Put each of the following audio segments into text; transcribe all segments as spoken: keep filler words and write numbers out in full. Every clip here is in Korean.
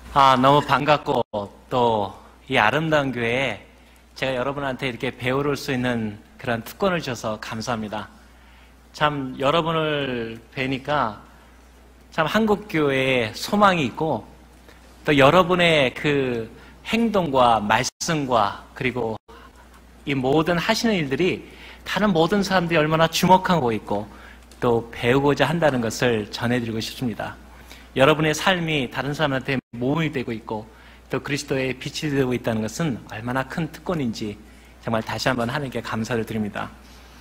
아, 너무 반갑고 또 이 아름다운 교회에 제가 여러분한테 이렇게 배우를 수 있는 그런 특권을 줘서 감사합니다. 참 여러분을 뵈니까 참 한국교회에 소망이 있고 또 여러분의 그 행동과 말씀과 그리고 이 모든 하시는 일들이 다른 모든 사람들이 얼마나 주목하고 있고 또 배우고자 한다는 것을 전해드리고 싶습니다. 여러분의 삶이 다른 사람한테 모험이 되고 있고 또 그리스도의 빛이 되고 있다는 것은 얼마나 큰 특권인지 정말 다시 한번 하나님께 감사를 드립니다.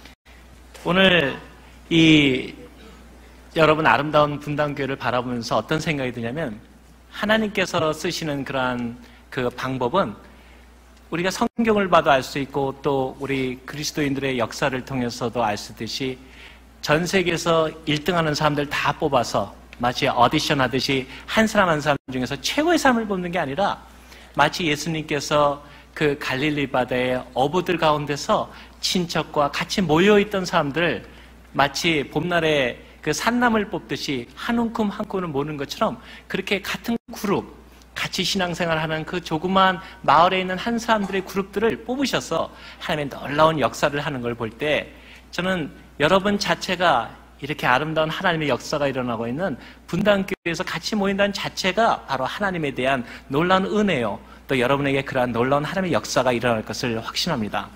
오늘 이 여러분 아름다운 분당교회를 바라보면서 어떤 생각이 드냐면 하나님께서 쓰시는 그러한 그 방법은 우리가 성경을 봐도 알 수 있고 또 우리 그리스도인들의 역사를 통해서도 알 수 있듯이 전 세계에서 일 등 하는 사람들 다 뽑아서 마치 오디션 하듯이 한 사람 한 사람 중에서 최고의 사람을 뽑는 게 아니라 마치 예수님께서 그 갈릴리 바다의 어부들 가운데서 친척과 같이 모여있던 사람들을 마치 봄날에 그 산나물 뽑듯이 한 움큼 한 줌을 모는 것처럼 그렇게 같은 그룹, 같이 신앙생활하는 그 조그마한 마을에 있는 한 사람들의 그룹들을 뽑으셔서 하나님의 놀라운 역사를 하는 걸 볼 때 저는 여러분 자체가 이렇게 아름다운 하나님의 역사가 일어나고 있는 분당교회에서 같이 모인다는 자체가 바로 하나님에 대한 놀라운 은혜요. 또 여러분에게 그러한 놀라운 하나님의 역사가 일어날 것을 확신합니다.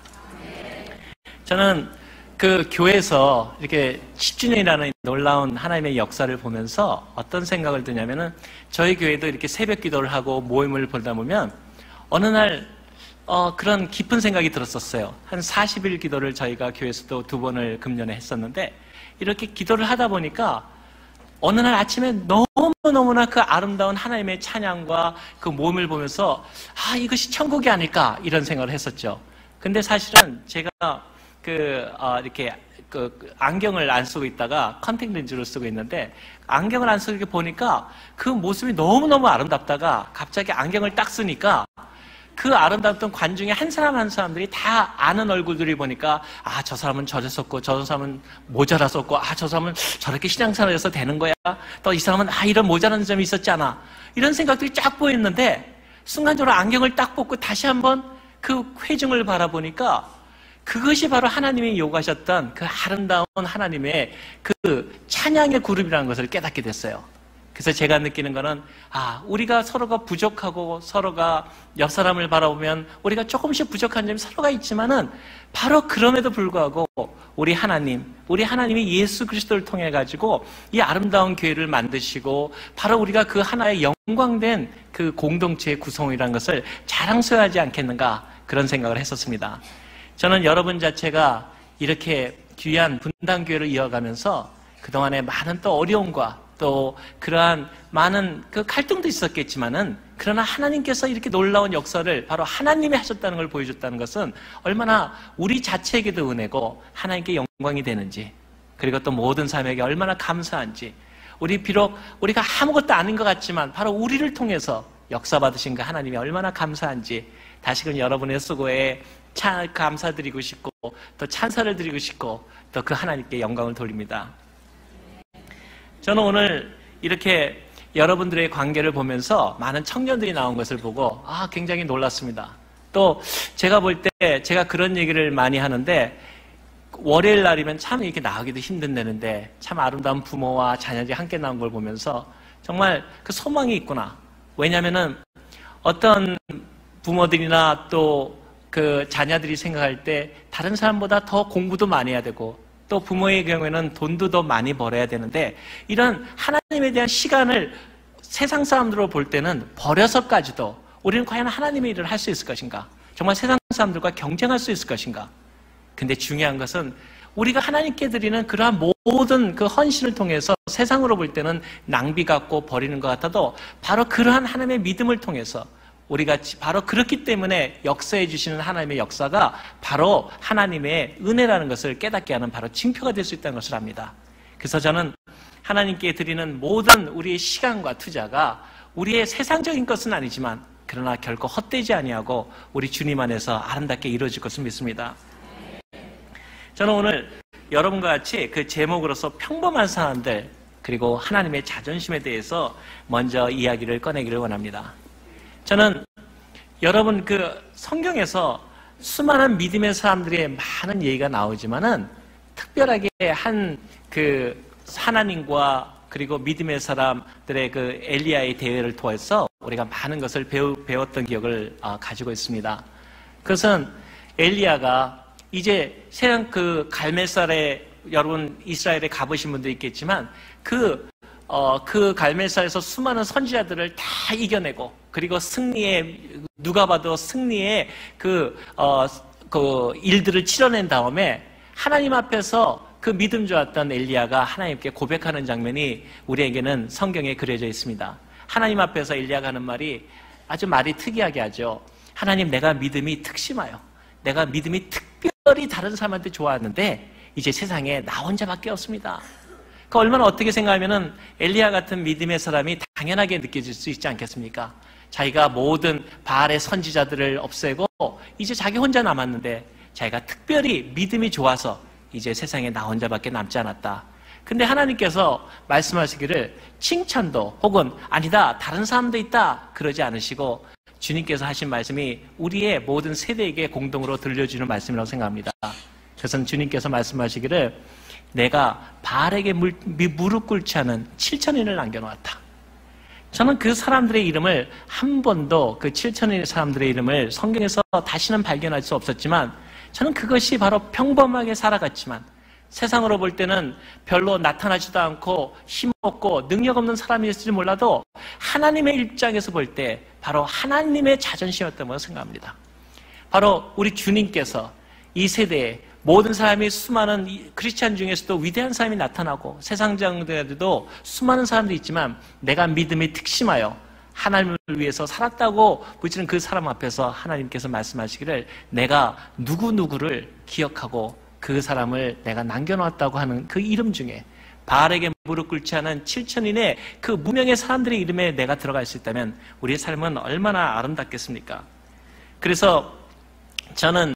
저는 그 교회에서 이렇게 십 주년이라는 놀라운 하나님의 역사를 보면서 어떤 생각을 드냐면은 저희 교회도 이렇게 새벽 기도를 하고 모임을 보다 보면 어느 날 어, 그런 깊은 생각이 들었었어요. 한 사십 일 기도를 저희가 교회에서도 두 번을 금년에 했었는데 이렇게 기도를 하다 보니까 어느 날 아침에 너무너무나 그 아름다운 하나님의 찬양과 그 모임을 보면서 아, 이것이 천국이 아닐까 이런 생각을 했었죠. 근데 사실은 제가 그, 어, 이렇게 그 안경을 안 쓰고 있다가 컨택 렌즈를 쓰고 있는데 안경을 안 쓰고 보니까 그 모습이 너무너무 아름답다가 갑자기 안경을 딱 쓰니까 그 아름답던 관중의 한 사람 한 사람들이 다 아는 얼굴들이 보니까 아, 저 사람은 저랬었고 저 사람은 모자랐었고 아, 저 사람은 저렇게 신앙생활해서 되는 거야. 또 이 사람은 아, 이런 모자란 점이 있었잖아. 이런 생각들이 쫙 보였는데 순간적으로 안경을 딱 벗고 다시 한번 그 회중을 바라보니까 그것이 바로 하나님이 요구하셨던 그 아름다운 하나님의 그 찬양의 그룹이라는 것을 깨닫게 됐어요. 그래서 제가 느끼는 거는 아, 우리가 서로가 부족하고 서로가 옆 사람을 바라보면 우리가 조금씩 부족한 점이 서로가 있지만은 바로 그럼에도 불구하고 우리 하나님, 우리 하나님이 예수 그리스도를 통해 가지고 이 아름다운 교회를 만드시고 바로 우리가 그 하나의 영광된 그 공동체의 구성이라는 것을 자랑스러워하지 않겠는가 그런 생각을 했었습니다. 저는 여러분 자체가 이렇게 귀한 분당교회를 이어가면서 그동안에 많은 또 어려움과 또 그러한 많은 그 갈등도 있었겠지만은 그러나 하나님께서 이렇게 놀라운 역사를 바로 하나님이 하셨다는 걸 보여줬다는 것은 얼마나 우리 자체에게도 은혜고 하나님께 영광이 되는지 그리고 또 모든 사람에게 얼마나 감사한지 우리 비록 우리가 아무것도 아닌 것 같지만 바로 우리를 통해서 역사 받으신 그 하나님이 얼마나 감사한지 다시금 여러분의 수고에 차, 감사드리고 싶고 또 찬사를 드리고 싶고 또 그 하나님께 영광을 돌립니다. 저는 오늘 이렇게 여러분들의 관계를 보면서 많은 청년들이 나온 것을 보고 아, 굉장히 놀랐습니다. 또 제가 볼 때 제가 그런 얘기를 많이 하는데 월요일 날이면 참 이렇게 나가기도 힘든데는데 참 아름다운 부모와 자녀들이 함께 나온 걸 보면서 정말 그 소망이 있구나. 왜냐하면은 어떤 부모들이나 또 그 자녀들이 생각할 때 다른 사람보다 더 공부도 많이 해야 되고 또 부모의 경우에는 돈도 더 많이 벌어야 되는데 이런 하나님에 대한 시간을 세상 사람들로 볼 때는 버려서까지도 우리는 과연 하나님의 일을 할 수 있을 것인가? 정말 세상 사람들과 경쟁할 수 있을 것인가? 근데 중요한 것은 우리가 하나님께 드리는 그러한 모든 그 헌신을 통해서 세상으로 볼 때는 낭비 같고 버리는 것 같아도 바로 그러한 하나님의 믿음을 통해서 우리가 바로 그렇기 때문에 역사해 주시는 하나님의 역사가 바로 하나님의 은혜라는 것을 깨닫게 하는 바로 징표가 될 수 있다는 것을 압니다. 그래서 저는 하나님께 드리는 모든 우리의 시간과 투자가 우리의 세상적인 것은 아니지만 그러나 결코 헛되지 아니하고 우리 주님 안에서 아름답게 이루어질 것을 믿습니다. 저는 오늘 여러분과 같이 그 제목으로서 평범한 사람들 그리고 하나님의 자존심에 대해서 먼저 이야기를 꺼내기를 원합니다. 저는 여러분 그 성경에서 수많은 믿음의 사람들의 많은 얘기가 나오지만은 특별하게 한 그 하나님과 그리고 믿음의 사람들의 그 엘리야의 대회를 통해서 우리가 많은 것을 배우, 배웠던 기억을 어, 가지고 있습니다. 그것은 엘리야가 이제 세상 그 갈멜산에 여러분 이스라엘에 가보신 분도 있겠지만 그, 어, 그 갈멜산에서 수많은 선지자들을 다 이겨내고 그리고 승리의 누가 봐도 승리의 그, 어, 그 일들을 치러낸 다음에 하나님 앞에서 그 믿음 좋았던 엘리야가 하나님께 고백하는 장면이 우리에게는 성경에 그려져 있습니다. 하나님 앞에서 엘리야가 하는 말이 아주 말이 특이하게 하죠. 하나님, 내가 믿음이 특심하여 내가 믿음이 특별히 다른 사람한테 좋았는데 이제 세상에 나 혼자밖에 없습니다. 그 얼마나 어떻게 생각하면은 엘리야 같은 믿음의 사람이 당연하게 느껴질 수 있지 않겠습니까? 자기가 모든 바알의 선지자들을 없애고 이제 자기 혼자 남았는데 자기가 특별히 믿음이 좋아서 이제 세상에 나 혼자밖에 남지 않았다. 근데 하나님께서 말씀하시기를 칭찬도 혹은 아니다 다른 사람도 있다 그러지 않으시고 주님께서 하신 말씀이 우리의 모든 세대에게 공동으로 들려주는 말씀이라고 생각합니다. 그것은 주님께서 말씀하시기를 내가 바알에게 물, 무릎 꿇지 않은 칠천인을 남겨놓았다. 저는 그 사람들의 이름을 한 번도 그 칠천인의 사람들의 이름을 성경에서 다시는 발견할 수 없었지만 저는 그것이 바로 평범하게 살아갔지만 세상으로 볼 때는 별로 나타나지도 않고 힘없고 능력 없는 사람이었을지 몰라도 하나님의 입장에서 볼 때 바로 하나님의 자존심이었던 것을 생각합니다. 바로 우리 주님께서 이 세대에 모든 사람이 수많은 크리스찬 중에서도 위대한 사람이 나타나고 세상장들에도 수많은 사람들이 있지만 내가 믿음이 특심하여 하나님을 위해서 살았다고 부르짖는 그 사람 앞에서 하나님께서 말씀하시기를 내가 누구누구를 기억하고 그 사람을 내가 남겨놓았다고 하는 그 이름 중에 바알에게 무릎 꿇지 않은 칠천인의 그 무명의 사람들의 이름에 내가 들어갈 수 있다면 우리의 삶은 얼마나 아름답겠습니까? 그래서 저는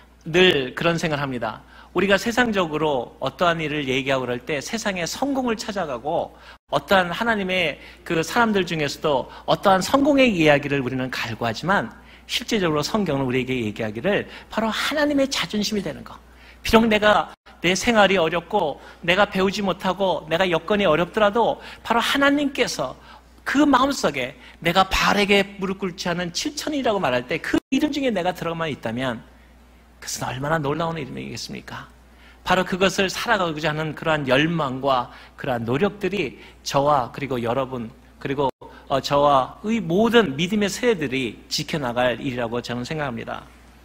늘 그런 생각을 합니다. 우리가 세상적으로 어떠한 일을 얘기하고 그럴 때 세상의 성공을 찾아가고 어떠한 하나님의 그 사람들 중에서도 어떠한 성공의 이야기를 우리는 갈구하지만 실제적으로 성경은 우리에게 얘기하기를 바로 하나님의 자존심이 되는 것. 비록 내가 내 생활이 어렵고 내가 배우지 못하고 내가 여건이 어렵더라도 바로 하나님께서 그 마음속에 내가 바알에게 무릎 꿇지 않은 칠천이라고 말할 때 그 이름 중에 내가 들어가만 있다면 그것은 얼마나 놀라운 이름이겠습니까? 바로 그것을 살아가고자 하는 그러한 열망과 그러한 노력들이 저와 그리고 여러분 그리고 어, 저와의 모든 믿음의 세대들이 지켜나갈 일이라고 저는 생각합니다.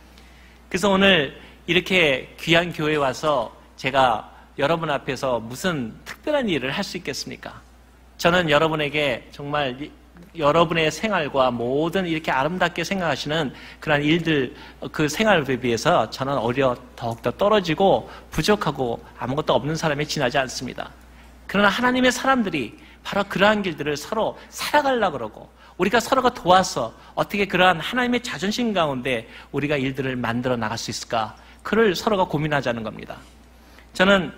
그래서 오늘 이렇게 귀한 교회에 와서 제가 여러분 앞에서 무슨 특별한 일을 할 수 있겠습니까? 저는 여러분에게 정말 여러분의 생활과 모든 이렇게 아름답게 생각하시는 그런 일들, 그 생활에 비해서 저는 오히려 더욱더 떨어지고 부족하고 아무것도 없는 사람에 지나지 않습니다. 그러나 하나님의 사람들이 바로 그러한 길들을 서로 살아가려고 그러고 우리가 서로가 도와서 어떻게 그러한 하나님의 자존심 가운데 우리가 일들을 만들어 나갈 수 있을까? 그를 서로가 고민하자는 겁니다. 저는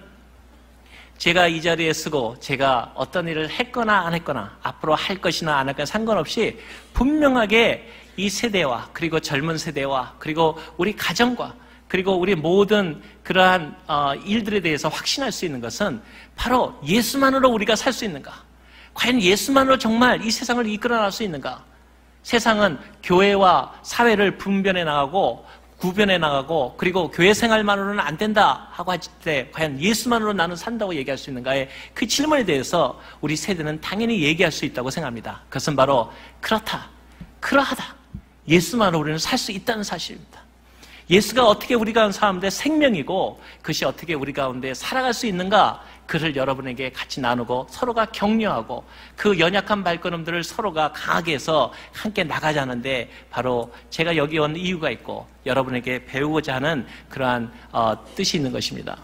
제가 이 자리에 쓰고 제가 어떤 일을 했거나 안 했거나 앞으로 할 것이나 안 할 거나 상관없이 분명하게 이 세대와 그리고 젊은 세대와 그리고 우리 가정과 그리고 우리 모든 그러한 어, 일들에 대해서 확신할 수 있는 것은 바로 예수만으로 우리가 살 수 있는가? 과연 예수만으로 정말 이 세상을 이끌어 나갈 수 있는가? 세상은 교회와 사회를 분별해 나가고 구변해 나가고 그리고 교회 생활만으로는 안 된다 하고 할 때 과연 예수만으로 나는 산다고 얘기할 수 있는가의 그 질문에 대해서 우리 세대는 당연히 얘기할 수 있다고 생각합니다. 그것은 바로 그렇다, 그러하다. 예수만으로 우리는 살 수 있다는 사실입니다. 예수가 어떻게 우리 가운데 사는데 생명이고 그것이 어떻게 우리 가운데 살아갈 수 있는가 그를 여러분에게 같이 나누고 서로가 격려하고 그 연약한 발걸음들을 서로가 강하게 해서 함께 나가자는데 바로 제가 여기 온 이유가 있고 여러분에게 배우고자 하는 그러한 어, 뜻이 있는 것입니다.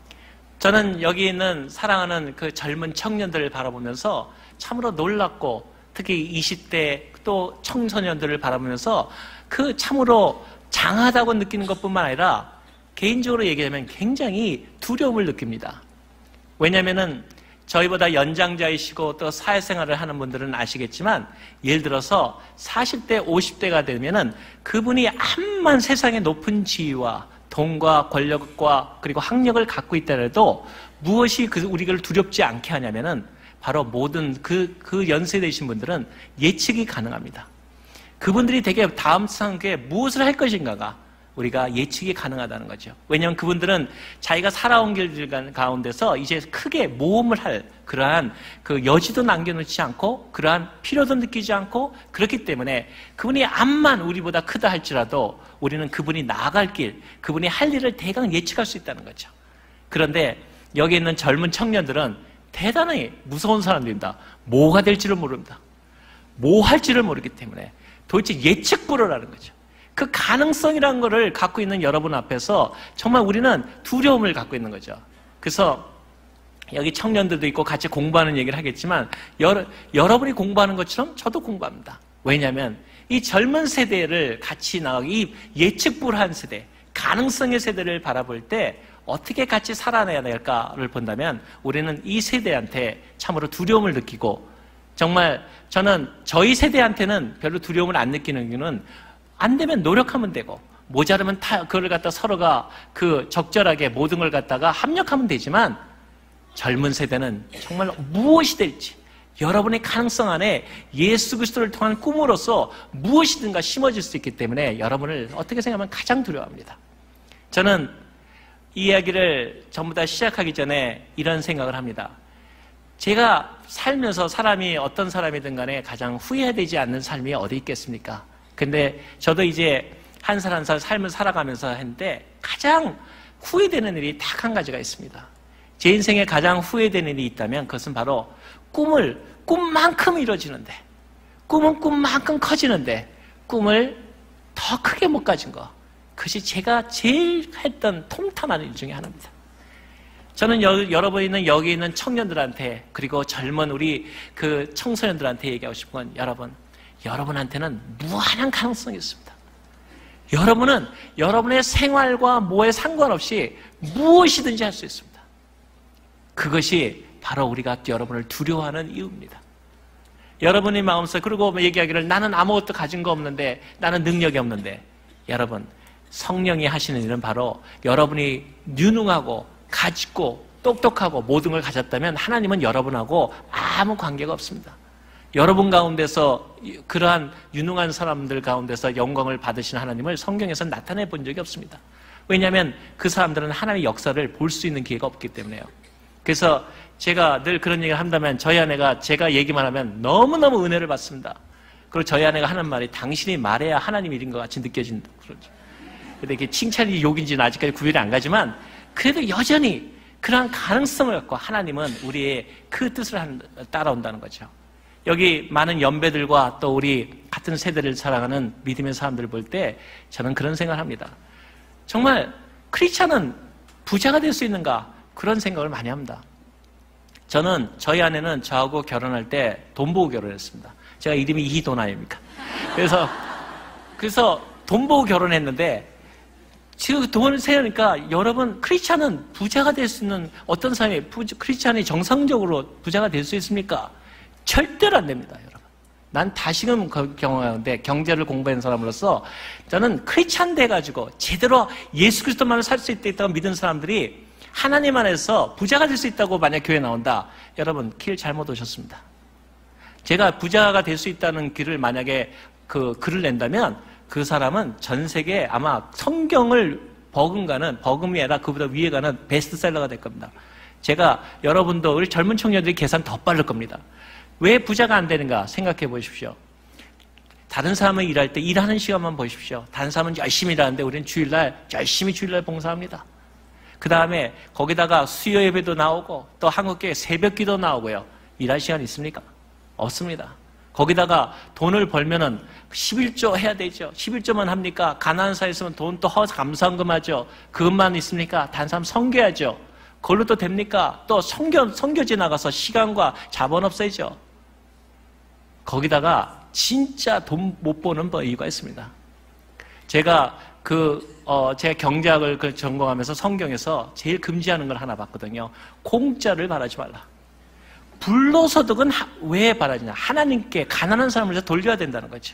저는 여기 있는 사랑하는 그 젊은 청년들을 바라보면서 참으로 놀랍고 특히 이십 대 또 청소년들을 바라보면서 그 참으로 장하다고 느끼는 것뿐만 아니라 개인적으로 얘기하면 굉장히 두려움을 느낍니다. 왜냐하면은 저희보다 연장자이시고 또 사회생활을 하는 분들은 아시겠지만 예를 들어서 사십 대, 오십 대가 되면은 그분이 암만 세상의 높은 지위와 돈과 권력과 그리고 학력을 갖고 있더라도 무엇이 그 우리를 두렵지 않게 하냐면은 바로 모든 그, 그 연세 되신 분들은 예측이 가능합니다. 그분들이 되게 다음 상황에 무엇을 할 것인가가 우리가 예측이 가능하다는 거죠. 왜냐하면 그분들은 자기가 살아온 길들 가운데서 이제 크게 모험을 할 그러한 그 여지도 남겨놓지 않고 그러한 필요도 느끼지 않고 그렇기 때문에 그분이 암만 우리보다 크다 할지라도 우리는 그분이 나아갈 길, 그분이 할 일을 대강 예측할 수 있다는 거죠. 그런데 여기 있는 젊은 청년들은 대단히 무서운 사람들입니다. 뭐가 될지를 모릅니다. 뭐 할지를 모르기 때문에 도대체 예측 불허라는 거죠. 그 가능성이라는 것을 갖고 있는 여러분 앞에서 정말 우리는 두려움을 갖고 있는 거죠. 그래서 여기 청년들도 있고 같이 공부하는 얘기를 하겠지만 여러, 여러분이 공부하는 것처럼 저도 공부합니다. 왜냐하면 이 젊은 세대를 같이 나가고 이 예측 불허한 세대, 가능성의 세대를 바라볼 때 어떻게 같이 살아내야 될까를 본다면 우리는 이 세대한테 참으로 두려움을 느끼고 정말 저는 저희 세대한테는 별로 두려움을 안 느끼는 이유는 안 되면 노력하면 되고 모자르면 타, 그걸 갖다 서로가 그 적절하게 모든 걸 갖다가 합력하면 되지만 젊은 세대는 정말 무엇이 될지 여러분의 가능성 안에 예수 그리스도를 통한 꿈으로서 무엇이든가 심어질 수 있기 때문에 여러분을 어떻게 생각하면 가장 두려워합니다. 저는 이 이야기를 전부 다 시작하기 전에 이런 생각을 합니다. 제가 살면서 사람이 어떤 사람이든 간에 가장 후회해야 되지 않는 삶이 어디 있겠습니까? 근데 저도 이제 한 살 한 살 삶을 살아가면서 했는데 가장 후회되는 일이 딱 한 가지가 있습니다. 제 인생에 가장 후회되는 일이 있다면 그것은 바로 꿈을 꿈만큼 이루어지는데 꿈은 꿈만큼 커지는데 꿈을 더 크게 못 가진 거 그것이 제가 제일 했던 통탄한 일 중에 하나입니다. 저는 여, 여러분이 있는 여기 있는 청년들한테 그리고 젊은 우리 그 청소년들한테 얘기하고 싶은 건 여러분 여러분한테는 무한한 가능성이 있습니다. 여러분은 여러분의 생활과 뭐에 상관없이 무엇이든지 할 수 있습니다. 그것이 바로 우리가 여러분을 두려워하는 이유입니다. 여러분의 마음속에 그리고 얘기하기를 나는 아무것도 가진 거 없는데 나는 능력이 없는데 여러분 성령이 하시는 일은 바로 여러분이 유능하고 가지고 똑똑하고 모든 걸 가졌다면 하나님은 여러분하고 아무 관계가 없습니다. 여러분 가운데서 그러한 유능한 사람들 가운데서 영광을 받으신 하나님을 성경에서 나타내 본 적이 없습니다. 왜냐하면 그 사람들은 하나님의 역사를 볼 수 있는 기회가 없기 때문에요. 그래서 제가 늘 그런 얘기를 한다면 저희 아내가 제가 얘기만 하면 너무너무 은혜를 받습니다. 그리고 저희 아내가 하는 말이 당신이 말해야 하나님 일인 것 같이 느껴진다. 그러죠. 근데 이게 칭찬이 욕인지는 아직까지 구별이 안 가지만 그래도 여전히 그러한 가능성을 갖고 하나님은 우리의 그 뜻을 따라온다는 거죠. 여기 많은 연배들과 또 우리 같은 세대를 사랑하는 믿음의 사람들을 볼 때 저는 그런 생각을 합니다. 정말 크리스찬은 부자가 될 수 있는가? 그런 생각을 많이 합니다. 저는 저희 아내는 저하고 결혼할 때 돈 보고 결혼했습니다. 제가 이름이 이돈 아닙니까? 그래서 그래서 돈 보고 결혼했는데 지금 돈을 세우니까 여러분 크리스찬은 부자가 될 수 있는 어떤 사람이 크리스찬이 정상적으로 부자가 될 수 있습니까? 절대로 안 됩니다, 여러분. 난 다시금 경험하는데 경제를 공부한 사람으로서 저는 크리스찬 돼가지고 제대로 예수 그리스도만을 살 수 있다고 믿은 사람들이 하나님 안에서 부자가 될 수 있다고 만약 교회에 나온다. 여러분 길 잘못 오셨습니다. 제가 부자가 될 수 있다는 길을 만약에 그 글을 낸다면 그 사람은 전 세계에 아마 성경을 버금가는 버금이 아니라 그보다 위에 가는 베스트셀러가 될 겁니다. 제가 여러분도 우리 젊은 청년들이 계산 더 빠를 겁니다. 왜 부자가 안 되는가 생각해 보십시오. 다른 사람은 일할 때 일하는 시간만 보십시오. 다른 사람은 열심히 일하는데 우리는 주일날 열심히 주일날 봉사합니다. 그 다음에 거기다가 수요 예배도 나오고 또 한국교회 새벽기도 나오고요. 일할 시간 있습니까? 없습니다. 거기다가 돈을 벌면은 십일조 해야 되죠. 십일조만 합니까? 가난한 사회 있으면 돈 또 감사헌금 하죠. 그것만 있습니까? 다른 사람 섬겨야죠. 그걸로 또 됩니까? 또 선교, 선교지 나가서 시간과 자본 없애죠. 거기다가 진짜 돈 못 버는 이유가 있습니다. 제가 그, 어, 제가 경제학을 그 전공하면서 성경에서 제일 금지하는 걸 하나 봤거든요. 공짜를 바라지 말라. 불로소득은 왜 바라지냐? 하나님께 가난한 사람을 위해서 돌려야 된다는 거죠.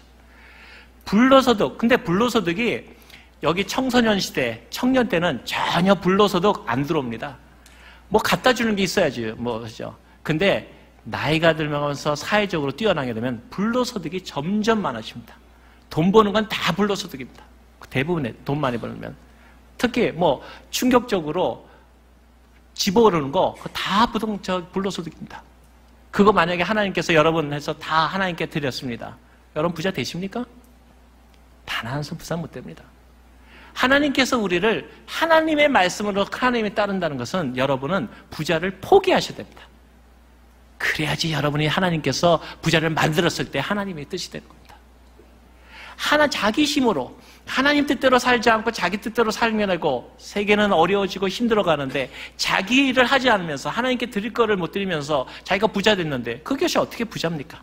불로소득. 근데 불로소득이 여기 청소년 시대, 청년 때는 전혀 불로소득 안 들어옵니다. 뭐 갖다 주는 게 있어야지, 뭐, 그죠. 근데 나이가 들면서 사회적으로 뛰어나게 되면 불로소득이 점점 많아집니다. 돈 버는 건 다 불로소득입니다. 대부분의 돈 많이 벌면. 특히 뭐 충격적으로 집 오르는 거 다 부동 저 불로소득입니다. 그거 만약에 하나님께서 여러분 해서 다 하나님께 드렸습니다. 여러분 부자 되십니까? 단 한 손 부자 못 됩니다. 하나님께서 우리를 하나님의 말씀으로 하나님이 따른다는 것은 여러분은 부자를 포기하셔야 됩니다. 그래야지 여러분이 하나님께서 부자를 만들었을 때 하나님의 뜻이 되는 겁니다. 하나 자기 힘으로 하나님 뜻대로 살지 않고 자기 뜻대로 살면 되고 세계는 어려워지고 힘들어가는데 자기 일을 하지 않으면서 하나님께 드릴 거를 못 드리면서 자기가 부자 됐는데 그것이 어떻게 부자입니까?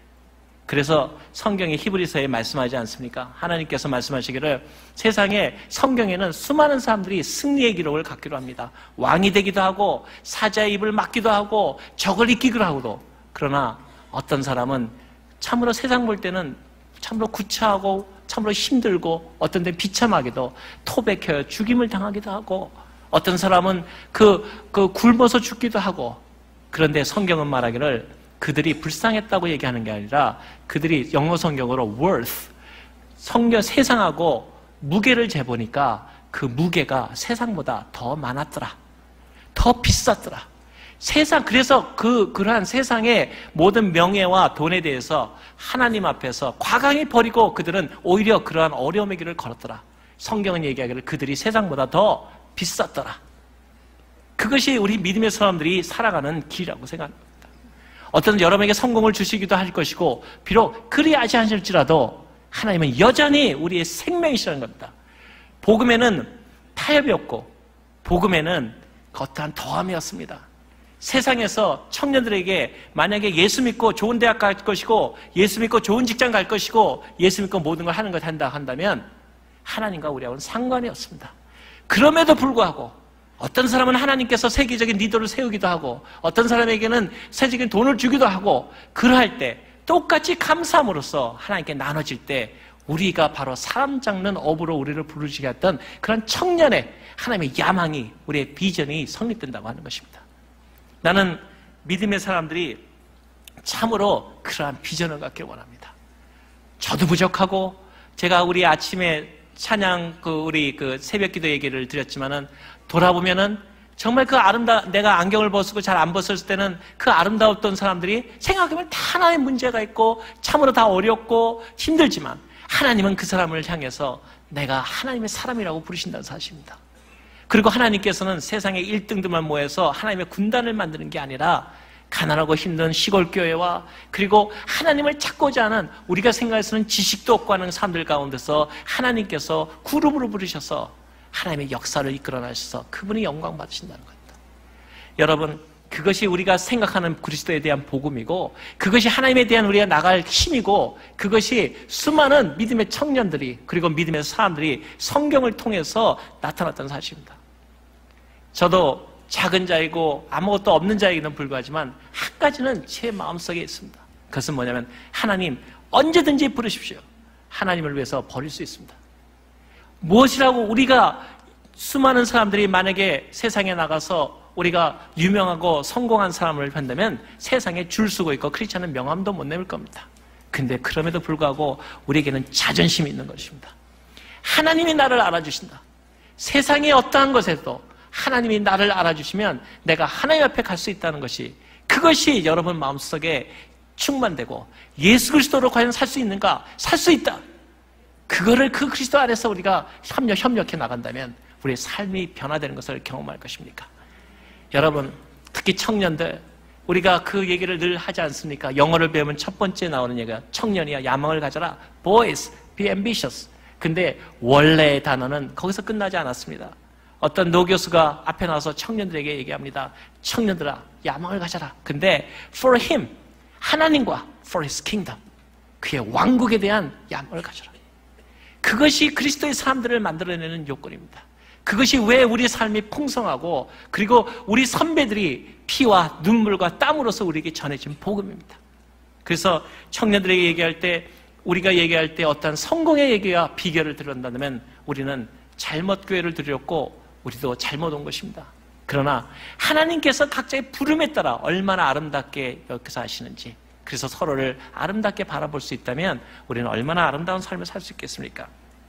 그래서 성경의 히브리서에 말씀하지 않습니까? 하나님께서 말씀하시기를 세상에 성경에는 수많은 사람들이 승리의 기록을 갖기로 합니다. 왕이 되기도 하고 사자의 입을 막기도 하고 적을 이기기도 하고도 그러나 어떤 사람은 참으로 세상 볼 때는 참으로 구차하고 참으로 힘들고 어떤 데 비참하게도 토백혀 죽임을 당하기도 하고 어떤 사람은 그, 그 굶어서 죽기도 하고 그런데 성경은 말하기를 그들이 불쌍했다고 얘기하는 게 아니라 그들이 영어 성경으로 worth, 성경 세상하고 무게를 재보니까 그 무게가 세상보다 더 많았더라. 더 비쌌더라. 세상, 그래서 그, 그러한 세상의 모든 명예와 돈에 대해서 하나님 앞에서 과감히 버리고 그들은 오히려 그러한 어려움의 길을 걸었더라. 성경은 얘기하기를 그들이 세상보다 더 비쌌더라. 그것이 우리 믿음의 사람들이 살아가는 길이라고 생각합니다. 어떤 여러분에게 성공을 주시기도 할 것이고 비록 그리하지 않을지라도 하나님은 여전히 우리의 생명이시라는 겁니다. 복음에는 타협이 없고 복음에는 어떠한 더함이 없습니다. 세상에서 청년들에게 만약에 예수 믿고 좋은 대학 갈 것이고 예수 믿고 좋은 직장 갈 것이고 예수 믿고 모든 걸 하는 걸 한다 한다면 하나님과 우리하고는 상관이 없습니다. 그럼에도 불구하고 어떤 사람은 하나님께서 세계적인 리더를 세우기도 하고 어떤 사람에게는 세계적인 돈을 주기도 하고 그러할 때 똑같이 감사함으로써 하나님께 나눠질 때 우리가 바로 사람 잡는 업으로 우리를 부르시게 했던 그런 청년의 하나님의 야망이 우리의 비전이 성립된다고 하는 것입니다. 나는 믿음의 사람들이 참으로 그러한 비전을 갖기를 원합니다. 저도 부족하고 제가 우리 아침에 찬양 그 우리 그 새벽기도 얘기를 드렸지만은 돌아보면은 정말 그 아름다 내가 안경을 벗고 잘 안 벗었을 때는 그 아름다웠던 사람들이 생각하면 다 하나의 문제가 있고 참으로 다 어렵고 힘들지만 하나님은 그 사람을 향해서 내가 하나님의 사람이라고 부르신다는 사실입니다. 그리고 하나님께서는 세상의 일 등들만 모여서 하나님의 군단을 만드는 게 아니라 가난하고 힘든 시골 교회와 그리고 하나님을 찾고자 하는 우리가 생각해서는 지식도 없고 하는 사람들 가운데서 하나님께서 그룹으로 부르셔서 하나님의 역사를 이끌어 나셔서 그분이 영광 받으신다는 겁니다. 여러분, 그것이 우리가 생각하는 그리스도에 대한 복음이고 그것이 하나님에 대한 우리가 나갈 힘이고 그것이 수많은 믿음의 청년들이 그리고 믿음의 사람들이 성경을 통해서 나타났던 사실입니다. 저도 작은 자이고 아무것도 없는 자에게는 불구하지만 한 가지는 제 마음속에 있습니다. 그것은 뭐냐면 하나님 언제든지 부르십시오. 하나님을 위해서 버릴 수 있습니다. 무엇이라고 우리가 수많은 사람들이 만약에 세상에 나가서 우리가 유명하고 성공한 사람을 본다면 세상에 줄 서고 있고 크리스찬은 명함도 못 내밀 겁니다. 근데 그럼에도 불구하고 우리에게는 자존심이 있는 것입니다. 하나님이 나를 알아주신다. 세상의 어떠한 것에도 하나님이 나를 알아주시면 내가 하나님 앞에 갈 수 있다는 것이 그것이 여러분 마음속에 충만되고 예수 그리스도로 과연 살 수 있는가? 살 수 있다. 그거를 그 그리스도 안에서 우리가 협력, 협력해 나간다면 우리의 삶이 변화되는 것을 경험할 것입니까? 여러분, 특히 청년들, 우리가 그 얘기를 늘 하지 않습니까? 영어를 배우면 첫 번째 나오는 얘기가 청년이야, 야망을 가져라. Boys, be ambitious. 근데 원래의 단어는 거기서 끝나지 않았습니다. 어떤 노 교수가 앞에 나와서 청년들에게 얘기합니다. 청년들아, 야망을 가져라. 근데 for him, 하나님과 for his kingdom, 그의 왕국에 대한 야망을 가져라. 그것이 그리스도의 사람들을 만들어내는 요건입니다. 그것이 왜 우리 삶이 풍성하고 그리고 우리 선배들이 피와 눈물과 땀으로서 우리에게 전해진 복음입니다. 그래서 청년들에게 얘기할 때, 우리가 얘기할 때 어떤 성공의 얘기와 비결을 들은다면 우리는 잘못 교회를 들였고 우리도 잘못 온 것입니다. 그러나 하나님께서 각자의 부름에 따라 얼마나 아름답게 여기서 하시는지, 그래서 서로를 아름답게 바라볼 수 있다면 우리는 얼마나 아름다운 삶을 살 수 있겠습니까?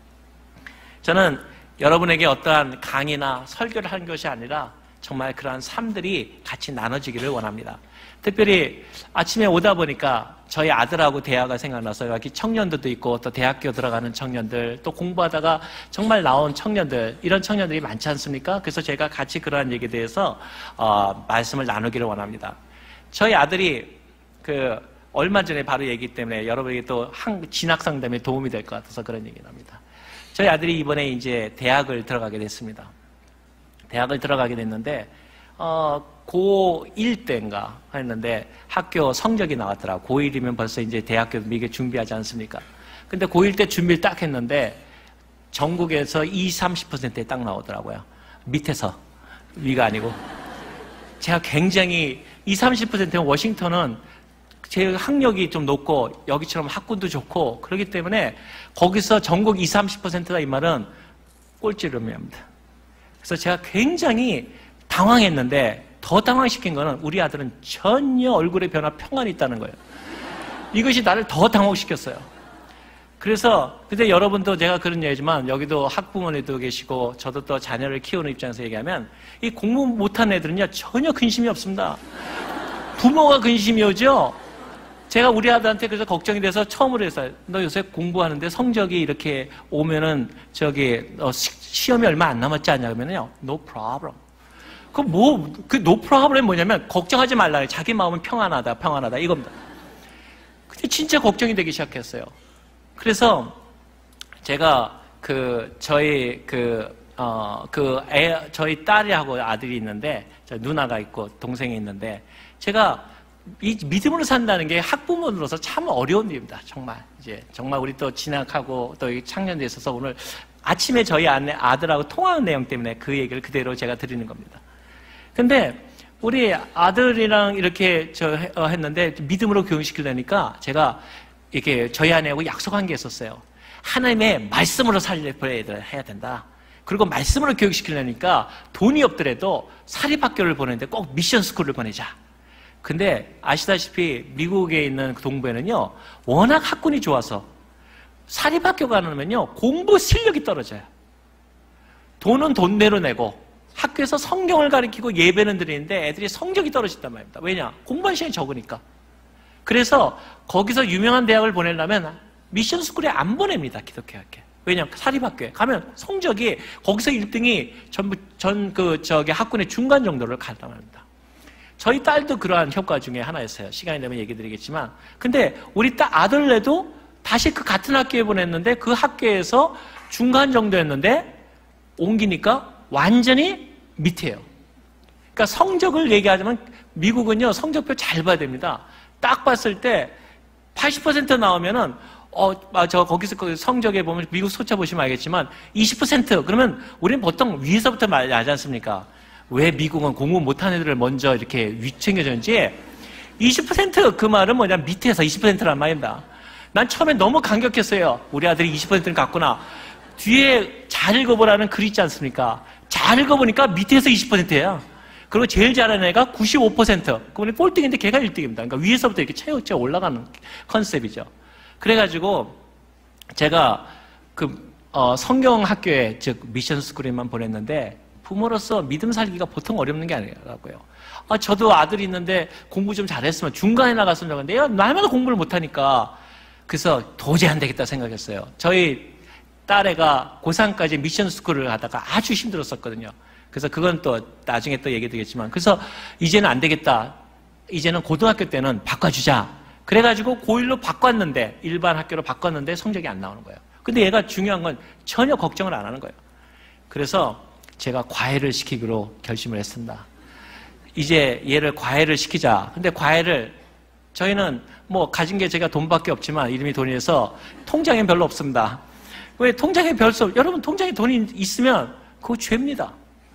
저는 여러분에게 어떠한 강의나 설교를 하는 것이 아니라 정말 그러한 삶들이 같이 나눠지기를 원합니다. 특별히 아침에 오다 보니까 저희 아들하고 대화가 생각나서 여기 청년들도 있고 또 대학교 들어가는 청년들, 또 공부하다가 정말 나온 청년들, 이런 청년들이 많지 않습니까? 그래서 제가 같이 그러한 얘기에 대해서 어, 말씀을 나누기를 원합니다. 저희 아들이 그 얼마 전에 바로 얘기 때문에 여러분에게 또 한, 진학 상담에 도움이 될 것 같아서 그런 얘기를 합니다. 저희 아들이 이번에 이제 대학을 들어가게 됐습니다. 대학을 들어가게 됐는데, 어, 고일 때인가 했는데 학교 성적이 나왔더라. 고일이면 벌써 이제 대학교 미국 준비하지 않습니까? 근데 고일 때 준비를 딱 했는데 전국에서 이십, 삼십 퍼센트에 딱 나오더라고요. 밑에서, 위가 아니고. 제가 굉장히 이십, 삼십 퍼센트면 워싱턴은 제 학력이 좀 높고 여기처럼 학군도 좋고 그렇기 때문에 거기서 전국 이십, 삼십 퍼센트다 이 말은 꼴찌를 의미합니다. 그래서 제가 굉장히 당황했는데 더 당황시킨 거는 우리 아들은 전혀 얼굴의 변화 평안이 있다는 거예요. 이것이 나를 더 당혹시켰어요. 그래서 근데 여러분도 제가 그런 얘기지만 여기도 학부모님도 계시고 저도 또 자녀를 키우는 입장에서 얘기하면 이 공부 못한 애들은요 전혀 근심이 없습니다. 부모가 근심이 오죠. 제가 우리 아들한테 그래서 걱정이 돼서 처음으로 했어요. 너 요새 공부하는데 성적이 이렇게 오면은 저기 어, 시험이 얼마 안 남았지 않냐 그러면요 no problem. 그 뭐 그 no problem 뭐냐면 걱정하지 말라. 자기 마음은 평안하다, 평안하다 이겁니다. 근데 진짜 걱정이 되기 시작했어요. 그래서 제가 그 저희 그 어 그 애 저희 딸이하고 아들이 있는데 저 누나가 있고 동생이 있는데 제가 이 믿음으로 산다는 게 학부모로서 참 어려운 일입니다. 정말 이제 정말 우리 또 진학하고 또 청년들에 있어서 오늘 아침에 저희 아들하고 통화한 내용 때문에 그 얘기를 그대로 제가 드리는 겁니다. 근데 우리 아들이랑 이렇게 저 했는데 믿음으로 교육시키려니까 제가 이렇게 저희 아내하고 약속한 게 있었어요. 하나님의 말씀으로 살려야 해야 된다. 그리고 말씀으로 교육시키려니까 돈이 없더라도 사립학교를 보내는데 꼭 미션 스쿨을 보내자. 근데 아시다시피 미국에 있는 동부에는요 워낙 학군이 좋아서 사립학교 가면요 공부 실력이 떨어져요. 돈은 돈대로 내고 학교에서 성경을 가르치고 예배는 드리는데 애들이 성적이 떨어진단 말입니다. 왜냐? 공부할 시간이 적으니까. 그래서 거기서 유명한 대학을 보내려면 미션 스쿨에 안 보냅니다. 기독교 학교에. 왜냐? 사립학교에 가면 성적이 거기서 일 등이 전부 전 그 저기 학군의 중간 정도를 간단 말입니다. 저희 딸도 그러한 효과 중에 하나였어요. 시간이 되면 얘기 드리겠지만. 근데 우리 딸 아들네도 다시 그 같은 학교에 보냈는데 그 학교에서 중간 정도였는데 옮기니까 완전히 밑에요. 그러니까 성적을 얘기하자면 미국은요 성적표 잘 봐야 됩니다. 딱 봤을 때 팔십 퍼센트 나오면은 어, 저 거기서 그 성적에 보면 미국 소차 보시면 알겠지만 이십 퍼센트 그러면 우리는 보통 위에서부터 말하지 않습니까? 왜 미국은 공부 못하는 애들을 먼저 이렇게 위챙겨주는지 이십 퍼센트 그 말은 뭐냐 밑에서 이십 퍼센트란 말입니다. 난 처음에 너무 감격했어요. 우리 아들이 이십 퍼센트를 갖구나. 뒤에 잘 읽어보라는 글 있지 않습니까? 잘 읽어보니까 밑에서 이십 퍼센트예요. 그리고 제일 잘하는 애가 구십오 퍼센트. 그러면 꼴등인데 걔가 일 등입니다. 그러니까 위에서부터 이렇게 차곡차곡 올라가는 컨셉이죠. 그래가지고 제가 그 어, 성경학교에 즉 미션 스쿨에만 보냈는데 부모로서 믿음 살기가 보통 어렵는 게 아니라고요. 아, 저도 아들이 있는데 공부 좀 잘했으면 중간에 나갔으면 좋겠는데 얘가 날마다 공부를 못하니까 그래서 도저히 안 되겠다 생각했어요. 저희 딸애가 고삼까지 미션 스쿨을 하다가 아주 힘들었었거든요. 그래서 그건 또 나중에 또 얘기 드리겠지만 그래서 이제는 안 되겠다. 이제는 고등학교 때는 바꿔주자. 그래가지고 고일로 바꿨는데 일반 학교로 바꿨는데 성적이 안 나오는 거예요. 근데 얘가 중요한 건 전혀 걱정을 안 하는 거예요. 그래서 제가 과외를 시키기로 결심을 했습니다. 이제 얘를 과외를 시키자. 근데 과외를 저희는 뭐 가진 게 제가 돈밖에 없지만 이름이 돈이어서 통장에 별로 없습니다. 왜 통장에 별수 여러분 통장에 돈이 있으면 그거 죄입니다.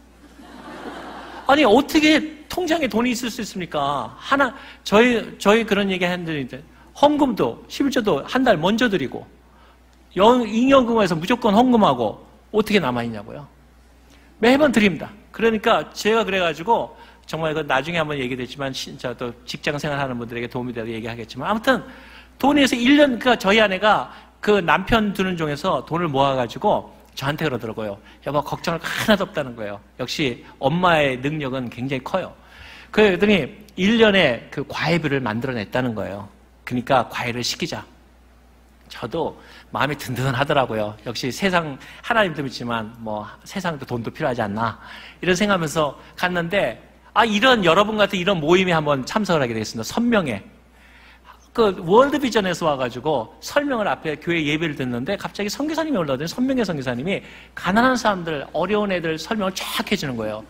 아니, 어떻게 통장에 돈이 있을 수 있습니까? 하나, 저희, 저희 그런 얘기 했는데, 헌금도, 십일조도 한 달 먼저 드리고, 잉여금에서 무조건 헌금하고, 어떻게 남아있냐고요? 매번 드립니다. 그러니까 제가 그래가지고, 정말 그 나중에 한번 얘기됐지만, 진짜 또 직장 생활하는 분들에게 도움이 되고 얘기하겠지만, 아무튼, 돈에서 일 년, 그러니까 저희 아내가 그 남편 두는 종에서 돈을 모아가지고, 저한테 그러더라고요. 여보, 걱정할 거 하나도 없다는 거예요. 역시 엄마의 능력은 굉장히 커요. 그랬더니 일 년에 그 과외비를 만들어냈다는 거예요. 그러니까 과외를 시키자. 저도 마음이 든든하더라고요. 역시 세상, 하나님도 믿지만 뭐 세상도 돈도 필요하지 않나. 이런 생각하면서 갔는데, 아, 이런 여러분 같은 이런 모임에 한번 참석을 하게 되겠습니다. 선명회. 그 월드비전에서 와가지고 설명을 앞에 교회 예배를 듣는데 갑자기 선교사님이 올라오더니 선명의 선교사님이 가난한 사람들, 어려운 애들 설명을 쫙 해주는 거예요.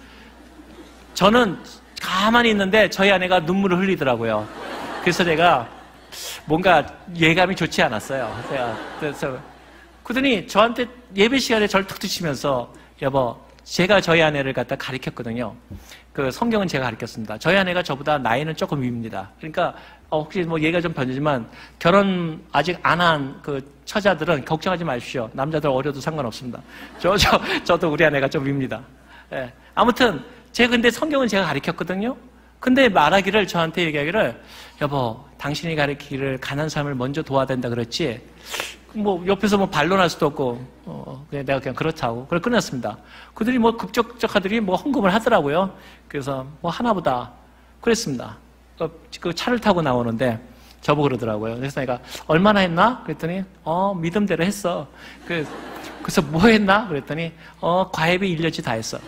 저는 가만히 있는데 저희 아내가 눈물을 흘리더라고요. 그래서 제가 뭔가 예감이 좋지 않았어요. 제가 그래서 그러더니 저한테 예배 시간에 저를 툭 드시면서 여보, 제가 저희 아내를 갖다 가르쳤거든요. 그 성경은 제가 가르쳤습니다. 저희 아내가 저보다 나이는 조금 위입니다. 그러니까 어, 혹시 뭐 얘기가 좀 변하지만 결혼 아직 안 한 그 처자들은 걱정하지 마십시오. 남자들 어려도 상관없습니다. 저, 저, 저도 우리 아내가 좀 위입니다. 예. 아무튼 제가 근데 성경은 제가 가르쳤거든요. 근데 말하기를 저한테 얘기하기를 여보, 당신이 가르치기를 가난한 사람을 먼저 도와야 된다 그랬지. 뭐 옆에서 뭐 반론할 수도 없고 어, 그냥 내가 그냥 그렇다고 그래 끝났습니다. 그들이 뭐 급적적하들이 뭐 헌금을 하더라고요. 그래서 뭐 하나보다 그랬습니다. 그 차를 타고 나오는데 저보고 그러더라고요. 그래서 내가 얼마나 했나? 그랬더니 어 믿음대로 했어. 그, 그래서 뭐 했나? 그랬더니 어 과외비 일 년치 다 했어.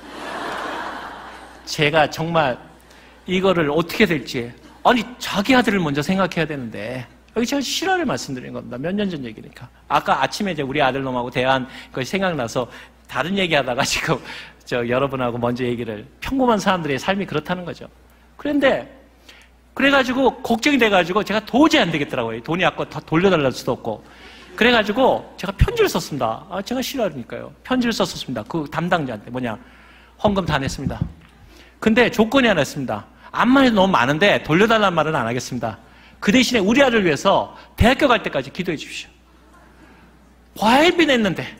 제가 정말 이거를 어떻게 될지, 아니 자기 아들을 먼저 생각해야 되는데 여기 제가 실화를 말씀드리는 겁니다. 몇 년 전 얘기니까. 아까 아침에 이제 우리 아들놈하고 대한 것이 생각나서 다른 얘기하다가 지금 저 여러분하고 먼저 얘기를, 평범한 사람들의 삶이 그렇다는 거죠. 그런데 그래가지고 걱정이 돼가지고 제가 도저히 안 되겠더라고요. 돈이 아까 다 돌려달랄 수도 없고. 그래가지고 제가 편지를 썼습니다. 아, 제가 싫어하니까요. 편지를 썼었습니다. 그 담당자한테. 뭐냐, 헌금 다 냈습니다. 근데 조건이 하나 있습니다. 암만 해도 너무 많은데 돌려달라는 말은 안 하겠습니다. 그 대신에 우리 아들을 위해서 대학교 갈 때까지 기도해 주십시오. 과외비 냈는데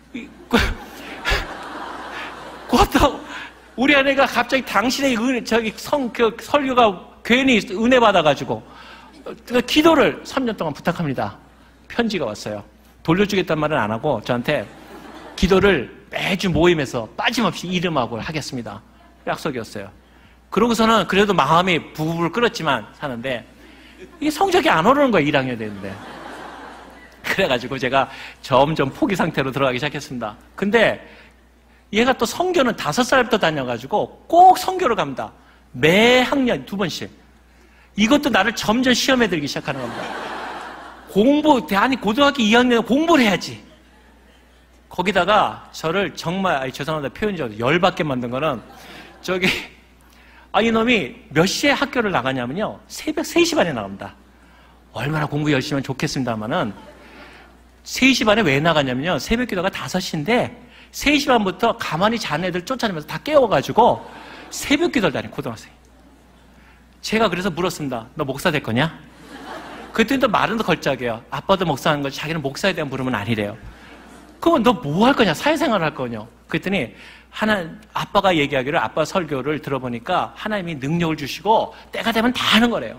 그것도 우리 아내가 갑자기 당신의 은혜, 저기 성, 그 설교가 괜히 은혜 받아가지고 기도를 삼 년 동안 부탁합니다. 편지가 왔어요. 돌려주겠다는 말은 안 하고 저한테 기도를 매주 모임에서 빠짐없이 이름하고 하겠습니다. 약속이었어요. 그러고서는 그래도 마음이 부부를 끓었지만 사는데 이게 성적이 안 오르는 거예요. 일 학년 되는데. 그래가지고 제가 점점 포기 상태로 들어가기 시작했습니다. 근데 얘가 또 성교는 다섯 살부터 다녀가지고 꼭 성교를 갑니다. 매 학년 두 번씩. 이것도 나를 점점 시험에 들기 시작하는 겁니다. 공부, 아니 고등학교 이 학년 공부를 해야지. 거기다가 저를 정말, 아니, 죄송합니다. 표현이 좀 열받게 만든 거는 저기 아, 이놈이 몇 시에 학교를 나가냐면요, 새벽 세 시 반에 나갑니다. 얼마나 공부 열심히 하면 좋겠습니다만은 세 시 반에 왜 나가냐면요, 새벽 기도가 다섯 시인데 세 시 반부터 가만히 자는 애들 쫓아내면서 다 깨워가지고 새벽 기도를 다니, 고등학생. 제가 그래서 물었습니다. 너 목사 될 거냐? 그랬더니 또 말은 더 걸작이에요. 아빠도 목사하는 거지 자기는 목사에 대한 부름은 아니래요. 그러면 너 뭐 할 거냐? 사회생활 할 거냐? 그랬더니 하나, 아빠가 얘기하기를, 아빠 설교를 들어보니까 하나님이 능력을 주시고 때가 되면 다 하는 거래요.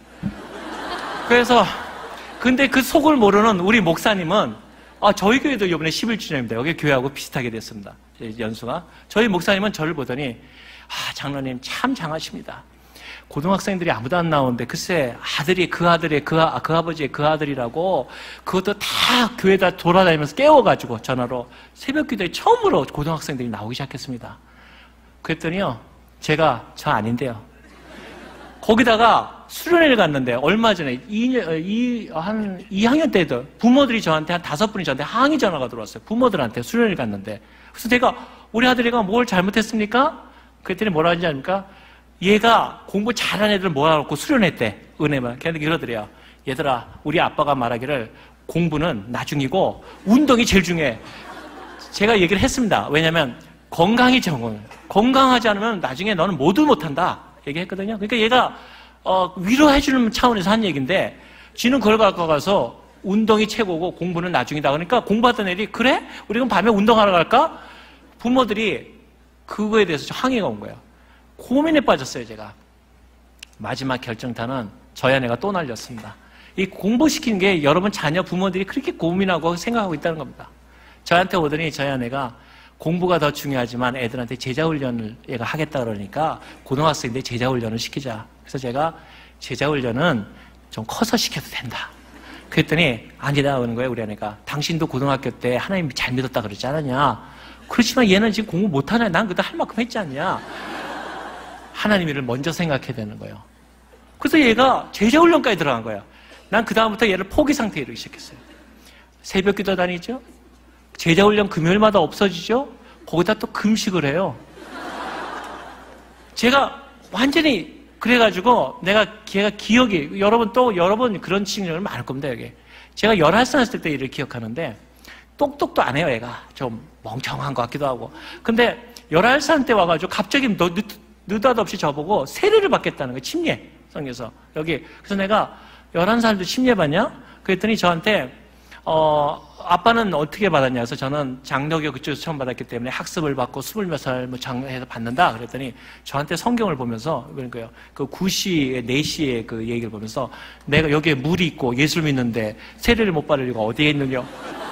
그래서 근데 그 속을 모르는 우리 목사님은, 아, 저희 교회도 이번에 십일 주년입니다. 여기 교회하고 비슷하게 됐습니다. 연수가. 저희 목사님은 저를 보더니, 아, 장로님 참 장하십니다. 고등학생들이 아무도 안 나오는데 글쎄 아들이 그 아들의 그, 아, 그 아버지의 그 아들이라고 그것도 다 교회다 돌아다니면서 깨워가지고 전화로 새벽 기도에 처음으로 고등학생들이 나오기 시작했습니다. 그랬더니요, 제가 저 아닌데요. 거기다가 수련회를 갔는데 얼마 전에 이 년, 이, 한 이 학년 때도 부모들이 저한테 한 다섯 분이 저한테 항의 전화가 들어왔어요. 부모들한테 수련회를 갔는데. 그래서 제가 우리 아들이가 뭘 잘못했습니까? 그랬더니 뭐라 하는지 아닙니까? 얘가 공부 잘하는 애들 모아놓고 수련했대. 은혜만. 걔네들이 그러더래요. 얘들아, 우리 아빠가 말하기를 공부는 나중이고 운동이 제일 중요해. 제가 얘기를 했습니다. 왜냐면 건강이 정원. 건강하지 않으면 나중에 너는 뭐도 못한다. 얘기했거든요. 그러니까 얘가 어, 위로해주는 차원에서 한 얘기인데 지는 그걸 갖고 가서 운동이 최고고 공부는 나중이다. 그러니까 공부하던 애들이 그래? 우리 그럼 밤에 운동하러 갈까? 부모들이 그거에 대해서 항의가 온 거예요. 고민에 빠졌어요, 제가. 마지막 결정타는 저희 아내가 또 날렸습니다. 이 공부시키는 게 여러분 자녀 부모들이 그렇게 고민하고 생각하고 있다는 겁니다. 저한테 오더니 저희 아내가 공부가 더 중요하지만 애들한테 제자훈련을 얘가 하겠다 그러니까 고등학생인데 제자훈련을 시키자. 그래서 제가 제자훈련은 좀 커서 시켜도 된다. 그랬더니 아니다 그러는 거예요, 우리 아내가. 당신도 고등학교 때 하나님 잘 믿었다 그러지 않았냐? 그렇지만 얘는 지금 공부 못하냐? 난 그때 할 만큼 했지 않냐? 하나님 일을 먼저 생각해야 되는 거예요. 그래서 얘가 제자훈련까지 들어간 거예요. 난 그다음부터 얘를 포기 상태에 이르기 시작했어요. 새벽 기도 다니죠? 제자훈련 금요일마다 없어지죠? 거기다 또 금식을 해요. 제가 완전히 그래가지고 내가 걔가 기억이 여러분 또 여러분 그런 친구들 많을 겁니다. 여기 제가 열한 살 했을 때 일을 기억하는데 똑똑도 안 해요. 애가 좀 멍청한 것 같기도 하고. 근데 열한 살 때 와가지고 갑자기 너 늦, 느닷없이 저보고 세례를 받겠다는 거예요. 침례성에서 여기. 그래서 내가 열한 살도 침례 받냐? 그랬더니 저한테 어 아빠는 어떻게 받았냐? 그래서 저는 장로교 그쪽에서 처음 받았기 때문에 학습을 받고 스물 몇 살 뭐 장해서 받는다. 그랬더니 저한테 성경을 보면서 그러니까요. 그 구시의 네시의 그 얘기를 보면서 내가 여기에 물이 있고 예수를 믿는데 세례를 못 받을 이유가 어디에 있느냐?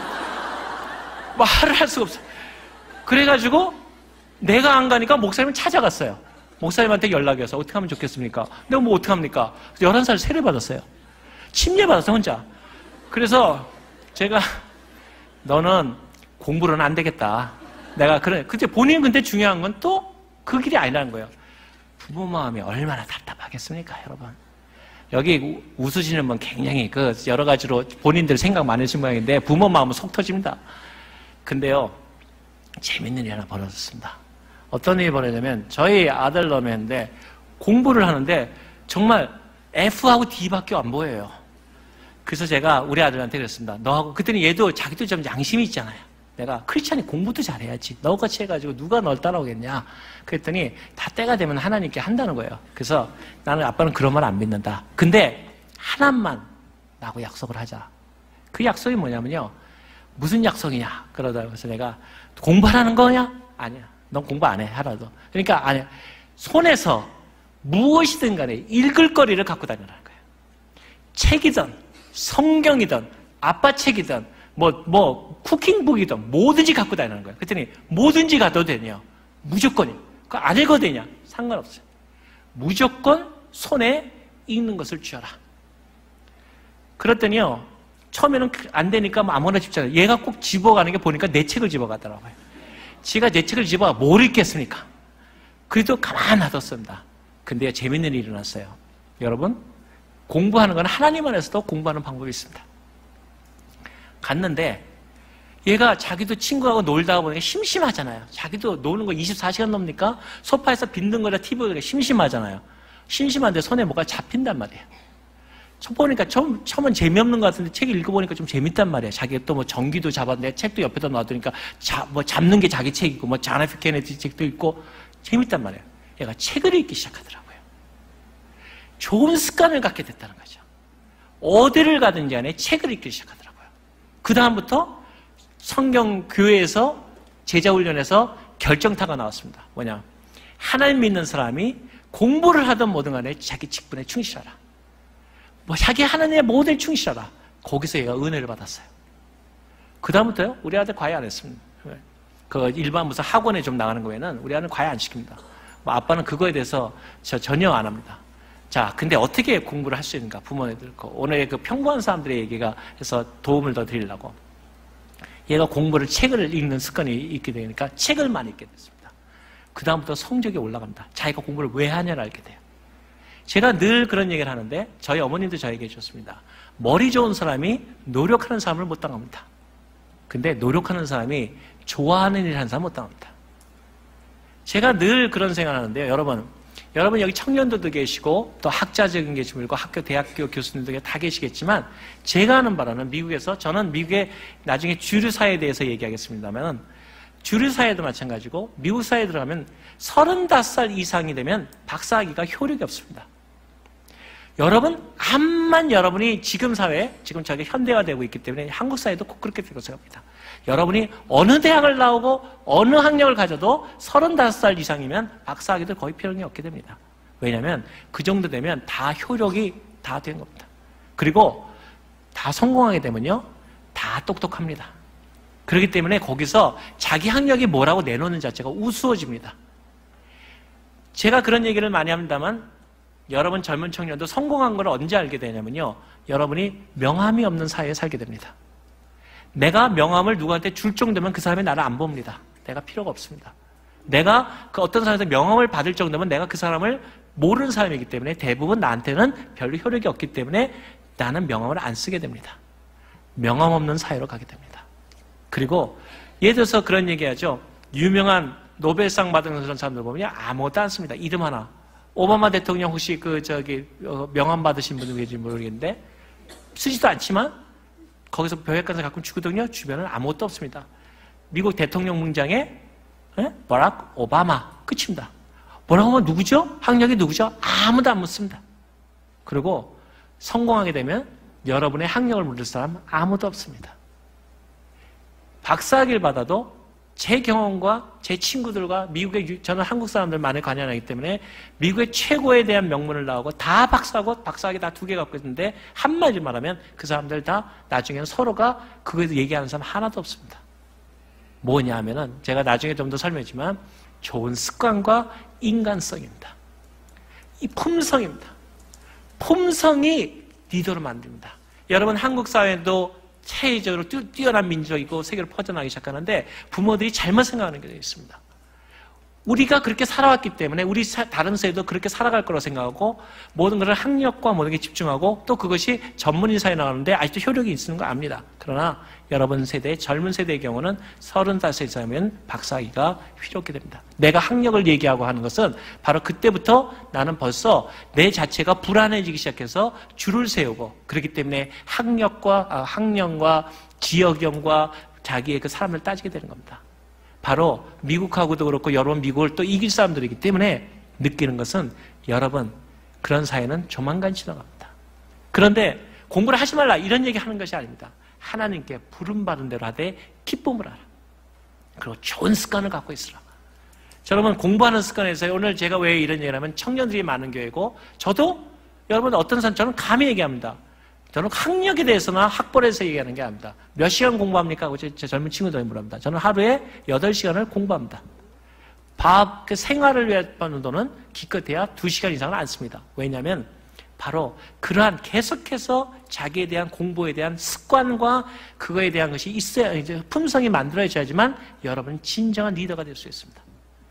말을 할 수가 없어. 그래가지고 내가 안 가니까 목사님을 찾아갔어요. 목사님한테 연락이 와서 어떻게 하면 좋겠습니까? 내가 뭐 어떻게 합니까? 열한 살 세례 받았어요. 침례 받았어요, 혼자. 그래서 제가 너는 공부로는 안 되겠다. 내가 그래. 근데 본인 근데 중요한 건 또 그 길이 아니라는 거예요. 부모 마음이 얼마나 답답하겠습니까, 여러분? 여기 웃으시는 분 굉장히 그 여러 가지로 본인들 생각 많으신 모양인데 부모 마음은 속 터집니다. 근데요, 재밌는 일이 하나 벌어졌습니다. 어떤 일이 벌어졌냐면 저희 아들 놈이 했는데 공부를 하는데 정말 F하고 D밖에 안 보여요. 그래서 제가 우리 아들한테 그랬습니다. 너하고 그랬더니 얘도 자기도 좀 양심이 있잖아요. 내가 크리스찬이 공부도 잘해야지. 너같이 해가지고 누가 널 따라오겠냐. 그랬더니 다 때가 되면 하나님께 한다는 거예요. 그래서 나는 아빠는 그런 말 안 믿는다. 근데 하나만 나하고 약속을 하자. 그 약속이 뭐냐면요. 무슨 약속이냐. 그러다 그래서 내가 공부하라는 거냐? 아니야. 넌 공부 안 해. 하나도. 그러니까 아니야. 손에서 무엇이든 간에 읽을 거리를 갖고 다니라는 거예요. 책이든 성경이든 아빠 책이든 뭐, 뭐 쿠킹북이든 뭐든지 갖고 다니는 거예요. 그랬더니 뭐든지 가도 되냐? 무조건이요. 그거 안 읽어도 되냐? 상관없어요. 무조건 손에 읽는 것을 쥐어라. 그랬더니요. 처음에는 안 되니까 뭐 아무나 집잖아요. 얘가 꼭 집어가는 게 보니까 내 책을 집어가더라고요. 지가 내 책을 집어가 뭘 읽겠습니까? 그래도 가만 놔뒀습니다. 근데 재밌는 일이 일어났어요. 여러분, 공부하는 건 하나님 안에서도 공부하는 방법이 있습니다. 갔는데 얘가 자기도 친구하고 놀다가 보니까 심심하잖아요. 자기도 노는 거 이십사 시간 넘니까 소파에서 빈둥거려 티비 보니까 심심하잖아요. 심심한데 손에 뭐가 잡힌단 말이에요. 처음 보니까 처음, 처음은 재미없는 것 같은데 책 읽어보니까 좀 재밌단 말이에요. 자기가 또 뭐 전기도 잡았는데 책도 옆에다 놔두니까 자, 뭐 잡는 게 자기 책이고 뭐 존 F 케네디 책도 있고 재밌단 말이에요. 얘가 책을 읽기 시작하더라고요. 좋은 습관을 갖게 됐다는 거죠. 어디를 가든지 간에 책을 읽기 시작하더라고요. 그 다음부터 성경 교회에서 제자훈련에서 결정타가 나왔습니다. 뭐냐? 하나님 믿는 사람이 공부를 하든 뭐든 간에 자기 직분에 충실하라. 뭐 자기 하나님의 모든 충실하라. 거기서 얘가 은혜를 받았어요. 그 다음부터요, 우리 아들 과외 안 했습니다. 그 일반 무슨 학원에 좀 나가는 거에는 우리 아들은 과외 안 시킵니다. 뭐 아빠는 그거에 대해서 저 전혀 안 합니다. 자, 근데 어떻게 공부를 할 수 있는가? 부모님들, 오늘 그 평범한 사람들의 얘기가 해서 도움을 더 드리려고. 얘가 공부를 책을 읽는 습관이 있게 되니까 책을 많이 읽게 됐습니다. 그 다음부터 성적이 올라갑니다. 자기가 공부를 왜 하냐를 알게 돼요. 제가 늘 그런 얘기를 하는데 저희 어머님도 저에게 해줬습니다. 머리 좋은 사람이 노력하는 사람을 못 당합니다. 근데 노력하는 사람이 좋아하는 일을 하는 사람 못 당합니다. 제가 늘 그런 생각을 하는데요. 여러분, 여러분 여기 청년들도 계시고 또 학자적인 계시고 그리고 학교, 대학교 교수님들 다 계시겠지만 제가 하는 바로는 미국에서 저는 미국의 나중에 주류사회에 대해서 얘기하겠습니다만 주류 사회도 마찬가지고 미국 사회에 들어가면 서른다섯 살 이상이 되면 박사학위가 효력이 없습니다. 여러분, 암만 여러분이 지금 사회, 지금 저게 현대화되고 있기 때문에 한국 사회도 꼭 그렇게 되고 생각합니다. 여러분이 어느 대학을 나오고 어느 학력을 가져도 서른다섯 살 이상이면 박사학위도 거의 필요가 없게 됩니다. 왜냐하면 그 정도 되면 다 효력이 다 된 겁니다. 그리고 다 성공하게 되면요, 다 똑똑합니다. 그렇기 때문에 거기서 자기 학력이 뭐라고 내놓는 자체가 우스워집니다. 제가 그런 얘기를 많이 합니다만 여러분 젊은 청년도 성공한 걸 언제 알게 되냐면요, 여러분이 명함이 없는 사회에 살게 됩니다. 내가 명함을 누구한테 줄 정도면 그 사람이 나를 안 봅니다. 내가 필요가 없습니다. 내가 그 어떤 사람한테 명함을 받을 정도면 내가 그 사람을 모르는 사람이기 때문에 대부분 나한테는 별로 효력이 없기 때문에 나는 명함을 안 쓰게 됩니다. 명함 없는 사회로 가게 됩니다. 그리고 예를 들어서 그런 얘기하죠. 유명한 노벨상 받은 그런 사람들 보면 아무것도 안 씁니다. 이름 하나. 오바마 대통령 혹시 그 저기 명함 받으신 분이 계신지 모르겠는데 쓰지도 않지만 거기서 백악관에서 가끔 주거든요. 주변은 아무것도 없습니다. 미국 대통령 문장에 버락 오바마 끝입니다. 뭐라고 하면 누구죠? 학력이 누구죠? 아무도 안 묻습니다. 그리고 성공하게 되면 여러분의 학력을 물을 사람 아무도 없습니다. 박사학위를 받아도 제 경험과 제 친구들과 미국의, 저는 한국 사람들 많이 관여하기 때문에 미국의 최고에 대한 명문을 나오고 다 박사고 박사학위 다 두 개 갖고 있는데 한마디로 말하면 그 사람들 다 나중에는 서로가 그거에 대해서 얘기하는 사람 하나도 없습니다. 뭐냐 하면은 제가 나중에 좀 더 설명했지만 좋은 습관과 인간성입니다. 이 품성입니다. 품성이 리더로 만듭니다. 여러분 한국 사회도 체계적으로 뛰어난 민족이고 세계로 퍼져나가기 시작하는데 부모들이 잘못 생각하는 게 있습니다. 우리가 그렇게 살아왔기 때문에 우리 다른 세대도 그렇게 살아갈 거라고 생각하고 모든 것을 학력과 모든 게 집중하고 또 그것이 전문인 사회에 나가는데 아직도 효력이 있는 거 압니다. 그러나 여러분 세대, 젊은 세대의 경우는 서른다섯 살 이상이면 박사학위가 필요 없게 됩니다. 내가 학력을 얘기하고 하는 것은 바로 그때부터 나는 벌써 내 자체가 불안해지기 시작해서 줄을 세우고 그렇기 때문에 학력과, 아, 학년과 지역형과 자기의 그 사람을 따지게 되는 겁니다. 바로 미국하고도 그렇고 여러분 미국을 또 이길 사람들이기 때문에 느끼는 것은 여러분 그런 사회는 조만간 지나갑니다. 그런데 공부를 하지 말라 이런 얘기 하는 것이 아닙니다. 하나님께 부름받은 대로 하되 기쁨을 하라. 그리고 좋은 습관을 갖고 있으라. 여러분 공부하는 습관에서 오늘 제가 왜 이런 얘기를 하면 청년들이 많은 교회고 저도 여러분 어떤 사람 저는 감히 얘기합니다. 저는 학력에 대해서나 학벌에서 얘기하는 게 아닙니다. 몇 시간 공부합니까? 하고 제, 제 젊은 친구들이 물어봅니다. 저는 하루에 여덟 시간을 공부합니다. 밥, 그 생활을 위해 받는 돈은 기껏해야 두 시간 이상은 안 씁니다. 왜냐하면 바로 그러한 계속해서 자기에 대한 공부에 대한 습관과 그거에 대한 것이 있어야, 이제 품성이 만들어져야지만 여러분은 진정한 리더가 될 수 있습니다.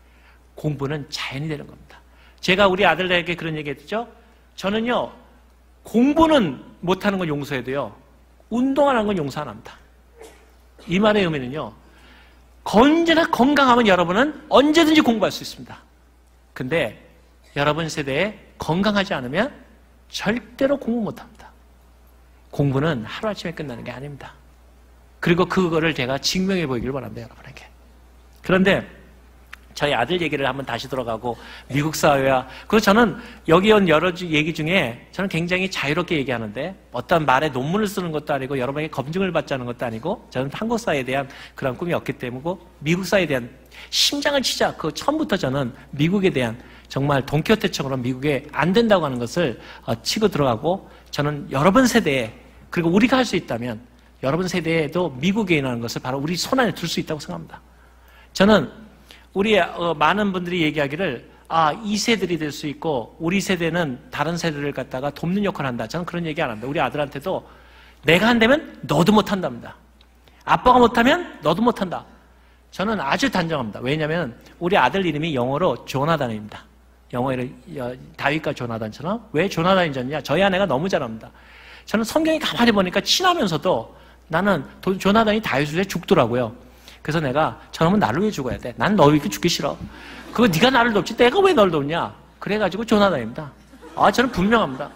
공부는 자연이 되는 겁니다. 제가 우리 아들에게 그런 얘기 했죠. 저는요, 공부는 못하는 건 용서해도요, 운동하는 건 용서 안 합니다. 이 말의 의미는요, 언제나 건강하면 여러분은 언제든지 공부할 수 있습니다. 근데 여러분 세대에 건강하지 않으면 절대로 공부 못합니다. 공부는 하루아침에 끝나는 게 아닙니다. 그리고 그거를 제가 증명해 보이길 바랍니다, 여러분에게. 그런데 저희 아들 얘기를 한번 다시 들어가고 미국 사회와 그리고 저는 여기 온 여러 얘기 중에 저는 굉장히 자유롭게 얘기하는데 어떤 말에 논문을 쓰는 것도 아니고 여러분에게 검증을 받자는 것도 아니고 저는 한국 사회에 대한 그런 꿈이 없기 때문이고 미국 사회에 대한 심장을 치자 그 처음부터 저는 미국에 대한 정말 돈키호테처럼 미국에 안 된다고 하는 것을 치고 들어가고 저는 여러분 세대에 그리고 우리가 할 수 있다면 여러분 세대에도 미국에 일어나는 것을 바로 우리 손안에 둘 수 있다고 생각합니다. 저는 우리 어, 많은 분들이 얘기하기를 아, 이 세들이 될 수 있고 우리 세대는 다른 세대를 갖다가 돕는 역할을 한다. 저는 그런 얘기 안 합니다. 우리 아들한테도 내가 한다면 너도 못한답니다. 아빠가 못하면 너도 못한다. 저는 아주 단정합니다. 왜냐하면 우리 아들 이름이 영어로 조나단입니다. 영어로 다윗과 조나단처럼 왜 조나단이 졌냐? 저희 아내가 너무 잘합니다. 저는 성경이 가만히 보니까 친하면서도 나는 조나단이 다윗을 위해 죽더라고요. 그래서 내가 저놈은 나를 위해 죽어야 돼. 난 너 이렇게 죽기 싫어. 그거 네가 나를 돕지 내가 왜 널 돕냐. 그래가지고 조나단입니다. 아, 저는 분명합니다.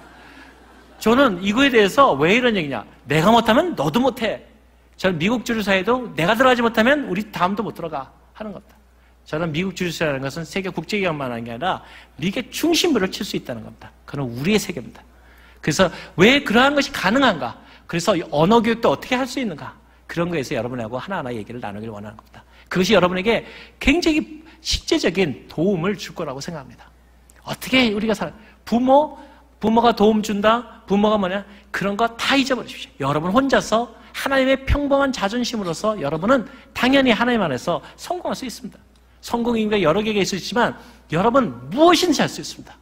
저는 이거에 대해서 왜 이런 얘기냐. 내가 못하면 너도 못해. 저는 미국 주류 사회도 내가 들어가지 못하면 우리 다음도 못 들어가. 하는 겁니다. 저는 미국 주류세라는 것은 세계 국제기업만 하는 게 아니라 미국의 중심부를 칠 수 있다는 겁니다. 그건 우리의 세계입니다. 그래서 왜 그러한 것이 가능한가? 그래서 언어 교육도 어떻게 할 수 있는가? 그런 거에서 여러분하고 하나하나 얘기를 나누길 원하는 겁니다. 그것이 여러분에게 굉장히 실제적인 도움을 줄 거라고 생각합니다. 어떻게 우리가 살아? 부모, 부모가 도움 준다? 부모가 뭐냐? 그런 거 다 잊어버리십시오. 여러분 혼자서 하나님의 평범한 자존심으로서 여러분은 당연히 하나님 안에서 성공할 수 있습니다. 성공의 의미가 여러 개가 있을 수 있지만 여러분 무엇인지 할 수 있습니다.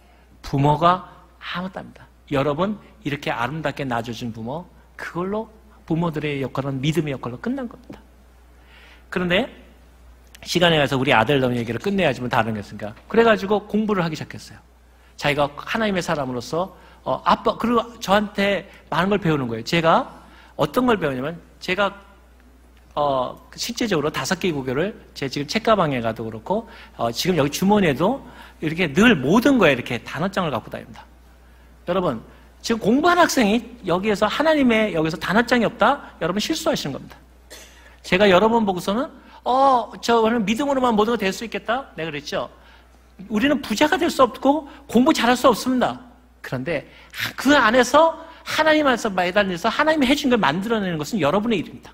부모가 아무것도 아닙니다. 여러분 이렇게 아름답게 낳아준 부모, 그걸로 부모들의 역할은 믿음의 역할로 끝난 겁니다. 그런데 시간에 가서 우리 아들 놈 얘기를 끝내야지 뭐 다른 거였으니까 그래가지고 공부를 하기 시작했어요. 자기가 하나님의 사람으로서 어, 아빠 그리고 저한테 많은 걸 배우는 거예요. 제가 어떤 걸 배우냐면 제가 어, 실제적으로 다섯 개의 국어를 제 지금 책가방에 가도 그렇고 어, 지금 여기 주머니에도 이렇게 늘 모든 거에 이렇게 단어장을 갖고 다닙니다. 여러분 지금 공부한 학생이 여기에서 하나님의 여기서 단어장이 없다? 여러분 실수하시는 겁니다. 제가 여러 번 보고서는 어, 저는 믿음으로만 모든 거 될 수 있겠다? 내가 그랬죠. 우리는 부자가 될 수 없고 공부 잘할 수 없습니다. 그런데 그 안에서 하나님 안에서 매달려서 하나님이 해준 걸 만들어내는 것은 여러분의 일입니다.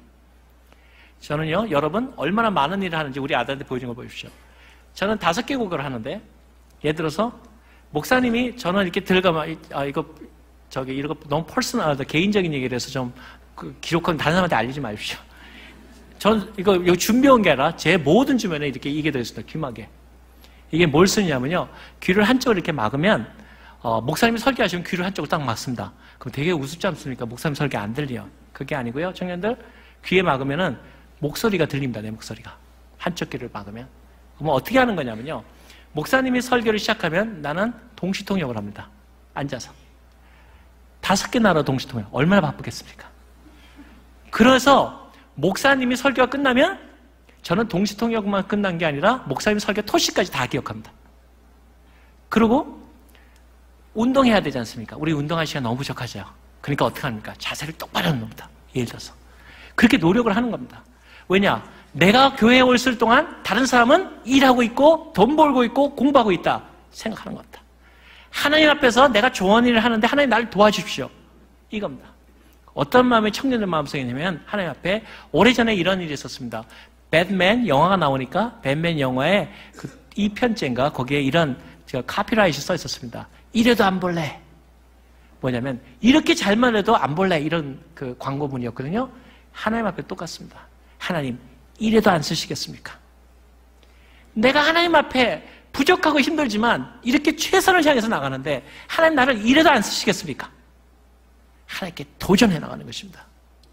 저는요, 여러분 얼마나 많은 일을 하는지 우리 아들한테 보여준 거 보십시오. 저는 다섯 개 국어를 하는데 예를 들어서 목사님이 저는 이렇게 들어가면 아 이거 저기 이거 너무 퍼스널하다 개인적인 얘기를 해서 좀 그 기록하면 다른 사람한테 알리지 마십시오. 전 이거 여기 준비한 게 아니라 제 모든 주변에 이렇게 이게 들어있습니다. 귀마개. 이게 뭘 쓰냐면요, 귀를 한쪽으로 이렇게 막으면 어, 목사님이 설교하시면 귀를 한쪽으로 딱 막습니다. 그럼 되게 우습지 않습니까? 목사님 설교 안 들려. 그게 아니고요, 청년들 귀에 막으면은 목소리가 들립니다. 내 목소리가 한쪽 귀를 막으면. 그럼 어떻게 하는 거냐면요, 목사님이 설교를 시작하면 나는 동시통역을 합니다. 앉아서 다섯 개 나라 동시통역 얼마나 바쁘겠습니까? 그래서 목사님이 설교가 끝나면 저는 동시통역만 끝난 게 아니라 목사님 설교 토시까지 다 기억합니다. 그리고 운동해야 되지 않습니까? 우리 운동할 시간 너무 부족하죠. 그러니까 어떻게 합니까? 자세를 똑바로 하는 겁니다. 예를 들어서 그렇게 노력을 하는 겁니다. 왜냐? 내가 교회에 있을 동안 다른 사람은 일하고 있고 돈 벌고 있고 공부하고 있다 생각하는 겁니다. 하나님 앞에서 내가 좋은 일을 하는데 하나님 나를 도와주십시오, 이겁니다. 어떤 마음이 청년들 마음속이냐면 하나님 앞에 오래전에 이런 일이 있었습니다. 배트맨 영화가 나오니까 배트맨 영화에 그 이 편째인가 거기에 이런 카피라이트가 써 있었습니다. 이래도 안 볼래. 뭐냐면 이렇게 잘만 해도 안 볼래, 이런 그 광고문이었거든요. 하나님 앞에 똑같습니다. 하나님 이래도 안 쓰시겠습니까? 내가 하나님 앞에 부족하고 힘들지만 이렇게 최선을 향해서 나가는데 하나님 나를 이래도 안 쓰시겠습니까? 하나님께 도전해 나가는 것입니다.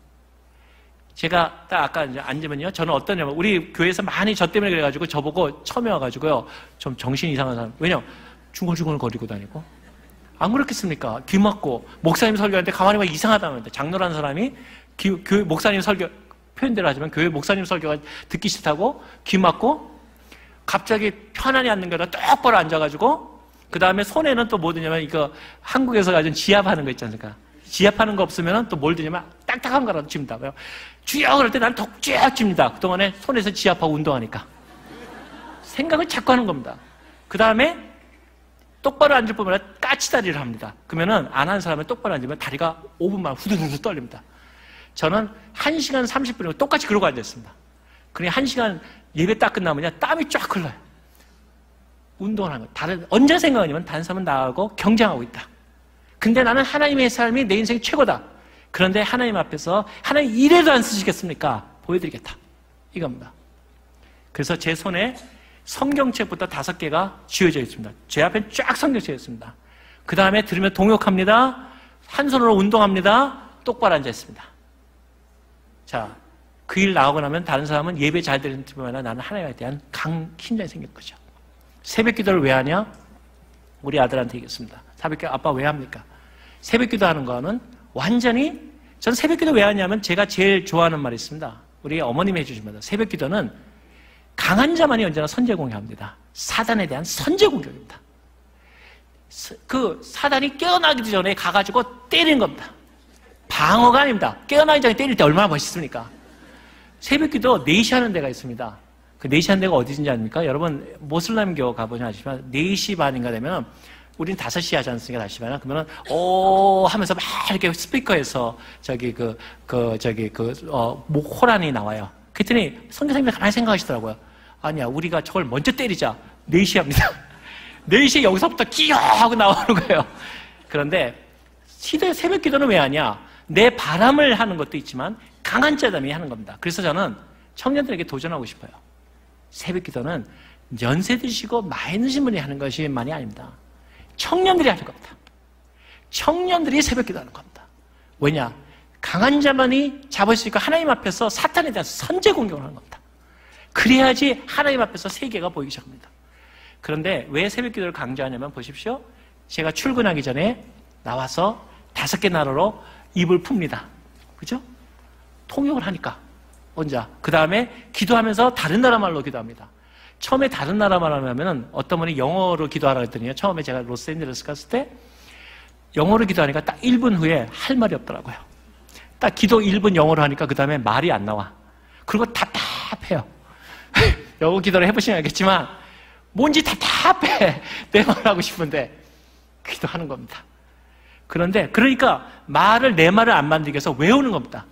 제가 딱 아까 이제 앉으면요, 저는 어떠냐면 우리 교회에서 많이 저 때문에 그래가지고 저보고 처음에 와가지고요 좀 정신 이상한 사람, 왜냐면 중얼중얼 거리고 다니고 안 그렇겠습니까? 귀 막고 목사님 설교하는데 가만히 보면 이상하다는데 장로라는 사람이 기, 교회 목사님 설교 표현대로 하지만 교회 목사님 설교가 듣기 싫다고 귀 막고 갑자기 편안히 앉는 거다 똑바로 앉아가지고 그 다음에 손에는 또 뭐 드냐면 이거 한국에서 가진 지압하는 거 있지 않습니까? 지압하는 거 없으면 또 뭘 드냐면 딱딱한 거라도 칩니다. 주여 그럴 때 나는 덕쫙 칩니다. 그동안에 손에서 지압하고 운동하니까. 생각을 자꾸 하는 겁니다. 그 다음에 똑바로 앉을 뿐만 아니라 까치다리를 합니다. 그러면은 안 하는 사람은 똑바로 앉으면 다리가 오 분만 후두두두 떨립니다. 저는 한 시간 삼십 분이고 똑같이 그러고 앉았습니다. 그러니 한 시간 예배 딱 끝나면요 땀이 쫙 흘러요. 운동을 하는 거. 다른, 언제 생각하냐면 다른 사람은 나하고 경쟁하고 있다. 근데 나는 하나님의 삶이 내 인생이 최고다. 그런데 하나님 앞에서 하나님 이래도 안 쓰시겠습니까? 보여드리겠다, 이겁니다. 그래서 제 손에 성경책부터 다섯 개가 쥐어져 있습니다. 제 앞에 쫙 성경책이 있습니다. 그 다음에 들으면 동역합니다. 한 손으로 운동합니다. 똑바로 앉아 있습니다. 자, 그 일 나오고 나면 다른 사람은 예배 잘 드리는 뿐만 아니라 나는 하나님에 대한 강 심장이 생길 거죠. 새벽 기도를 왜 하냐? 우리 아들한테 얘기했습니다. 새벽 기도 아빠 왜 합니까? 새벽 기도 하는 거는 완전히, 전 새벽 기도 왜 하냐면 제가 제일 좋아하는 말이 있습니다. 우리 어머님이 해주십니다. 새벽 기도는 강한 자만이 언제나 선제 공격합니다. 사단에 대한 선제 공격입니다. 그 사단이 깨어나기 전에 가가지고 때리는 겁니다. 방어가 아닙니다. 깨어나기 전에 때릴 때 얼마나 멋있습니까? 새벽 기도 네 시 하는 데가 있습니다. 그 네 시 한 데가 어디인지 아닙니까? 여러분 모슬람교 가보면 아시지만 네 시 반인가 되면 우린 다섯 시 하지 않습니까? 다섯 시 반은 그러면 오 하면서 막 이렇게 스피커에서 저기 그, 그 저기 그 어, 목 호란이 나와요. 그랬더니 선교사님이 가만히 생각하시더라고요. 아니야, 우리가 저걸 먼저 때리자. 네 시 합니다. 네 시에 여기서부터 끼어 하고 나오는 거예요. 그런데 시대 새벽 기도는 왜 하냐? 내 바람을 하는 것도 있지만 강한 자담이 하는 겁니다. 그래서 저는 청년들에게 도전하고 싶어요. 새벽 기도는 연세 드시고 많이 드신 분이 하는 것이 많이 아닙니다. 청년들이 하는 겁니다. 청년들이 새벽 기도하는 겁니다. 왜냐? 강한 자만이 잡을 수 있고 하나님 앞에서 사탄에 대한 선제 공격을 하는 겁니다. 그래야지 하나님 앞에서 세계가 보이기 시작합니다. 그런데 왜 새벽 기도를 강조하냐면 보십시오. 제가 출근하기 전에 나와서 다섯 개 나라로 입을 풉니다. 그죠? 통역을 하니까 혼자. 그 다음에 기도하면서 다른 나라 말로 기도합니다. 처음에 다른 나라 말로 하면은 어떤 분이 영어로 기도하라고 했더니요. 처음에 제가 로스앤젤레스 갔을 때 영어로 기도하니까 딱 일 분 후에 할 말이 없더라고요. 딱 기도 일 분 영어로 하니까 그 다음에 말이 안 나와. 그리고 답답해요. 영어 기도를 해보시면 알겠지만 뭔지 답답해. 내 말 하고 싶은데 기도하는 겁니다. 그런데 그러니까 말을 내 말을 안 만들기 위해서 외우는 겁니다.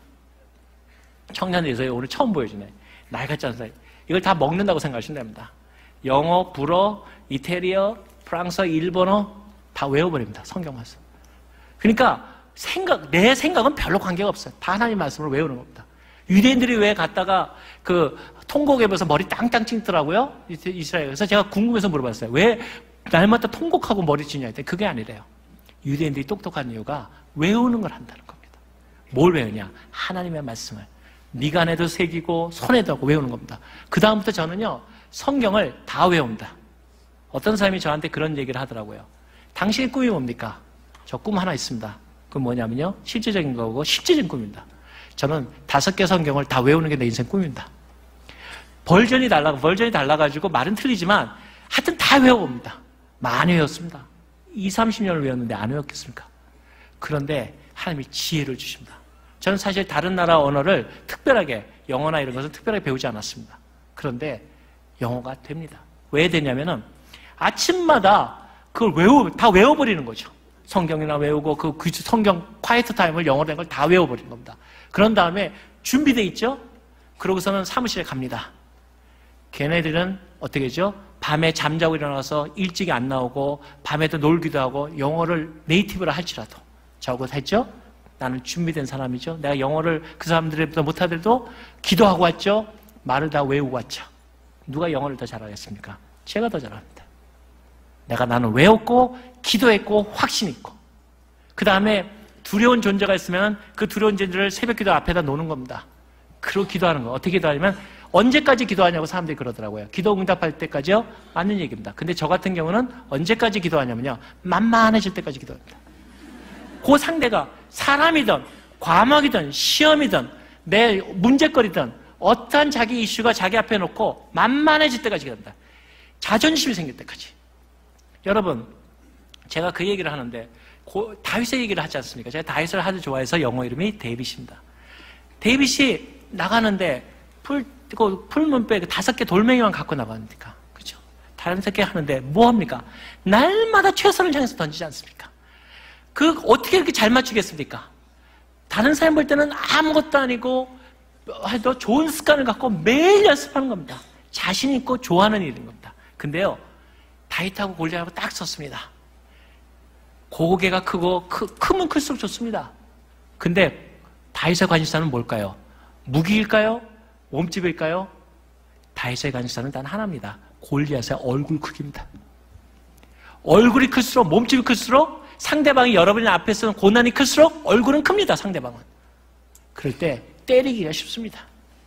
청년들에서 오늘 처음 보여주네. 날 같지 않아요. 이걸 다 먹는다고 생각하시면 됩니다. 영어, 불어, 이태리어, 프랑스어, 일본어 다 외워버립니다. 성경 말씀. 그러니까 생각, 내 생각은 별로 관계가 없어요. 다 하나님 말씀을 외우는 겁니다. 유대인들이 왜 갔다가 그 통곡에서 머리 땅땅 찍더라고요? 이스라엘에서 제가 궁금해서 물어봤어요. 왜 날마다 통곡하고 머리 치냐 했더니 그게 아니래요. 유대인들이 똑똑한 이유가 외우는 걸 한다는 겁니다. 뭘 외우냐? 하나님의 말씀을 미간에도 새기고 손에도 하고 외우는 겁니다. 그 다음부터 저는요 성경을 다 외웁니다. 어떤 사람이 저한테 그런 얘기를 하더라고요. 당신의 꿈이 뭡니까? 저 꿈 하나 있습니다. 그건 뭐냐면요 실제적인 거고 실제적인 꿈입니다. 저는 다섯 개 성경을 다 외우는 게 내 인생 꿈입니다. 버전이 달라, 버전이 달라가지고 말은 틀리지만 하여튼 다 외워봅니다. 많이 외웠습니다. 이삼십 년을 외웠는데 안 외웠겠습니까? 그런데 하나님이 지혜를 주십니다. 저는 사실 다른 나라 언어를 특별하게 영어나 이런 것을 특별하게 배우지 않았습니다. 그런데 영어가 됩니다. 왜 되냐면은 아침마다 그걸 외우, 다 외워버리는 거죠. 성경이나 외우고 그 성경 콰이트 타임을 영어로 된 걸 다 외워버리는 겁니다. 그런 다음에 준비되어 있죠? 그러고서는 사무실에 갑니다. 걔네들은 어떻게 하죠? 밤에 잠자고 일어나서 일찍이 안 나오고 밤에도 놀기도 하고 영어를 네이티브로 할지라도 저거 했죠? 나는 준비된 사람이죠. 내가 영어를 그 사람들보다 못하더라도 기도하고 왔죠. 말을 다 외우고 왔죠. 누가 영어를 더 잘하겠습니까? 제가 더 잘합니다. 내가 나는 외웠고 기도했고 확신 있고 그 다음에 두려운 존재가 있으면 그 두려운 존재를 새벽 기도 앞에다 놓는 겁니다. 그러고 기도하는 거. 어떻게 기도하냐면 언제까지 기도하냐고 사람들이 그러더라고요. 기도 응답할 때까지요? 맞는 얘기입니다. 근데 저 같은 경우는 언제까지 기도하냐면요. 만만해질 때까지 기도합니다. 그 상대가 사람이든 과목이든 시험이든 내 문제거리든 어떠한 자기 이슈가 자기 앞에 놓고 만만해질 때까지 기도합니다. 자존심이 생길 때까지. 여러분 제가 그 얘기를 하는데 고, 다윗의 얘기를 하지 않습니까? 제가 다윗을 아주 좋아해서 영어 이름이 데이빗입니다. 데이빗이 나가는데 풀, 그 풀문배 다섯 개 돌멩이만 갖고 나가니까 그죠? 다른 세 개 하는데 뭐 합니까? 날마다 최선을 향해서 던지지 않습니까? 그 어떻게 그렇게 잘 맞추겠습니까? 다른 사람 볼 때는 아무것도 아니고 더 좋은 습관을 갖고 매일 연습하는 겁니다. 자신 있고 좋아하는 일인 겁니다. 근데요 다윗하고 골리앗하고 딱 섰습니다. 고개가 크고 크, 크면 클수록 좋습니다. 근데 다윗의 관심사는 뭘까요? 무기일까요? 몸집일까요? 다윗의 관심사는 단 하나입니다. 골리앗의 얼굴 크기입니다. 얼굴이 클수록 몸집이 클수록 상대방이 여러분의 앞에서는 고난이 클수록 얼굴은 큽니다. 상대방은. 그럴 때 때리기가 쉽습니다.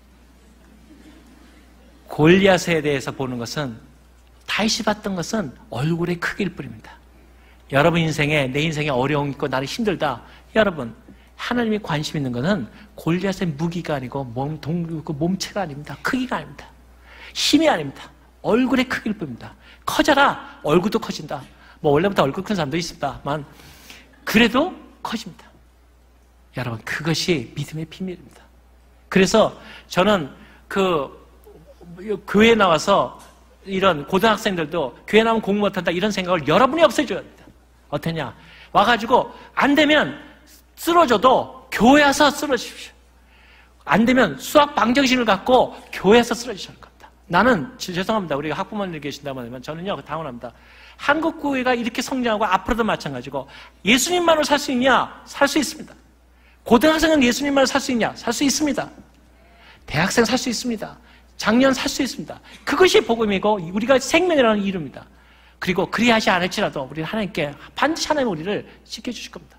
골리앗에 대해서 보는 것은 다윗이 봤던 것은 얼굴의 크기일 뿐입니다. 여러분 인생에 내 인생에 어려움이 있고 나를 힘들다. 여러분 하나님이 관심 있는 것은 골리앗의 무기가 아니고 몸, 동, 몸체가 아닙니다. 크기가 아닙니다. 힘이 아닙니다. 얼굴의 크기일 뿐입니다. 커져라 얼굴도 커진다. 뭐 원래부터 얼굴 큰 사람도 있습니다만 그래도 커집니다. 여러분 그것이 믿음의 비밀입니다. 그래서 저는 그 교회 나와서 이런 고등학생들도 교회 나오면 공부 못한다 이런 생각을 여러분이 없애줘야 됩니다. 어떠냐? 와가지고 안 되면 쓰러져도 교회 와서 쓰러지십시오. 안 되면 수학 방정식을 갖고 교회에서 쓰러지셔야 겁니다. 나는 죄송합니다. 우리 학부모님들 계신다면 저는요 당원합니다. 한국 교회가 이렇게 성장하고 앞으로도 마찬가지고 예수님만으로 살 수 있냐? 살 수 있습니다. 고등학생은 예수님만으로 살 수 있냐? 살 수 있습니다. 대학생 살 수 있습니다. 장년 살 수 있습니다. 그것이 복음이고 우리가 생명이라는 이름입니다. 그리고 그리하지 않을지라도 우리는 하나님께 반드시 하나님 우리를 지켜주실 겁니다.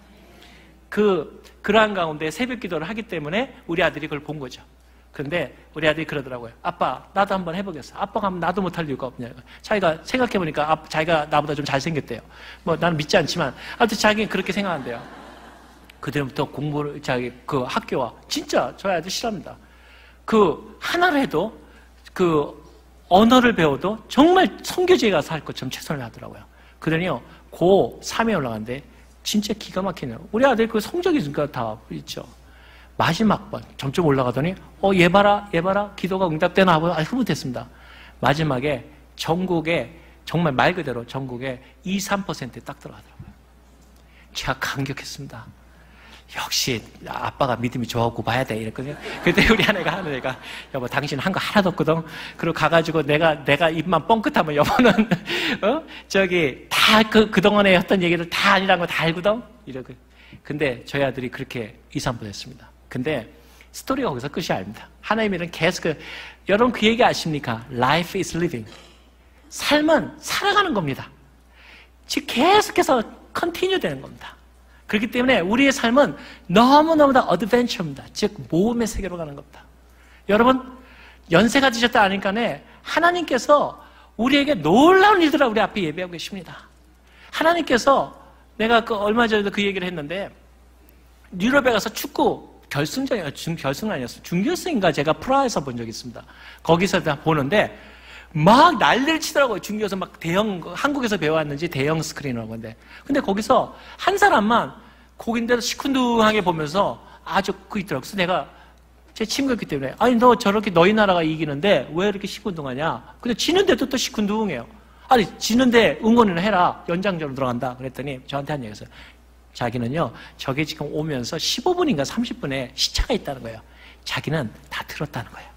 그, 그러한 가운데 새벽 기도를 하기 때문에 우리 아들이 그걸 본 거죠. 그런데 우리 아들이 그러더라고요. 아빠, 나도 한번 해보겠어. 아빠가 하면 나도 못할 이유가 없냐. 자기가 생각해보니까 아, 자기가 나보다 좀 잘생겼대요. 뭐 나는 믿지 않지만 아무튼 자기는 그렇게 생각한대요. 그때부터 공부를, 자기 그 학교와 진짜 저희 아들 싫어합니다. 그 하나를 해도 그 언어를 배워도 정말 선교지에 가서 할 것처럼 최선을 하더라고요. 그러더니요 고삼에 올라갔는데 진짜 기가 막히네요. 우리 아들 그 성적이 있으니까 다 있죠. 마지막 번 점점 올라가더니 어 얘 봐라 얘 봐라 기도가 응답되나 하고 아 흐뭇했습니다. 마지막에 전국에 정말 말 그대로 전국에 이, 삼 퍼센트에 딱 들어가더라고요. 제가 감격했습니다. 역시 아빠가 믿음이 좋았고 봐야 돼 이랬거든요. 그때 우리 아내가 하는 애가 여보 당신 한 거 하나도 없거든. 그리고 가가지고 내가 내가 입만 뻥끗하면 여보는 어 저기 다 그 그동안에 했던 얘기를 다 아니라는 거 다 알거든. 이러고. 근데 저희 아들이 그렇게 이, 삼 퍼센트 했습니다. 근데 스토리가 거기서 끝이 아닙니다. 하나님은 계속 그, 여러분 그 얘기 아십니까? Life is living. 삶은 살아가는 겁니다. 즉 계속해서 컨티뉴 되는 겁니다. 그렇기 때문에 우리의 삶은 너무너무 다 어드벤처입니다. 즉 모험의 세계로 가는 겁니다. 여러분 연세가 드셨다 하니까네 하나님께서 우리에게 놀라운 일들을 우리 앞에 예배하고 계십니다. 하나님께서 내가 그 얼마 전에도 그 얘기를 했는데 유럽에 가서 축구 결승전이 중 결승은 아니었어요. 준결승인가 제가 프라하에서 본 적이 있습니다. 거기서 다 보는데 막 난리를 치더라고요. 중교에서 막 대형, 한국에서 배워왔는지 대형 스크린이라고 하는데. 근데 거기서 한 사람만 거긴데도 시큰둥하게 보면서 아주 그 있더라고요. 그래서 내가 제 친구였기 때문에 아니, 너 저렇게 너희 나라가 이기는데 왜 이렇게 시큰둥하냐? 근데 지는데도 또 시큰둥해요. 아니, 지는데 응원을 해라. 연장전으로 들어간다. 그랬더니 저한테 한 얘기였어요. 자기는요, 저게 지금 오면서 십오 분인가 삼십 분에 시차가 있다는 거예요. 자기는 다 들었다는 거예요.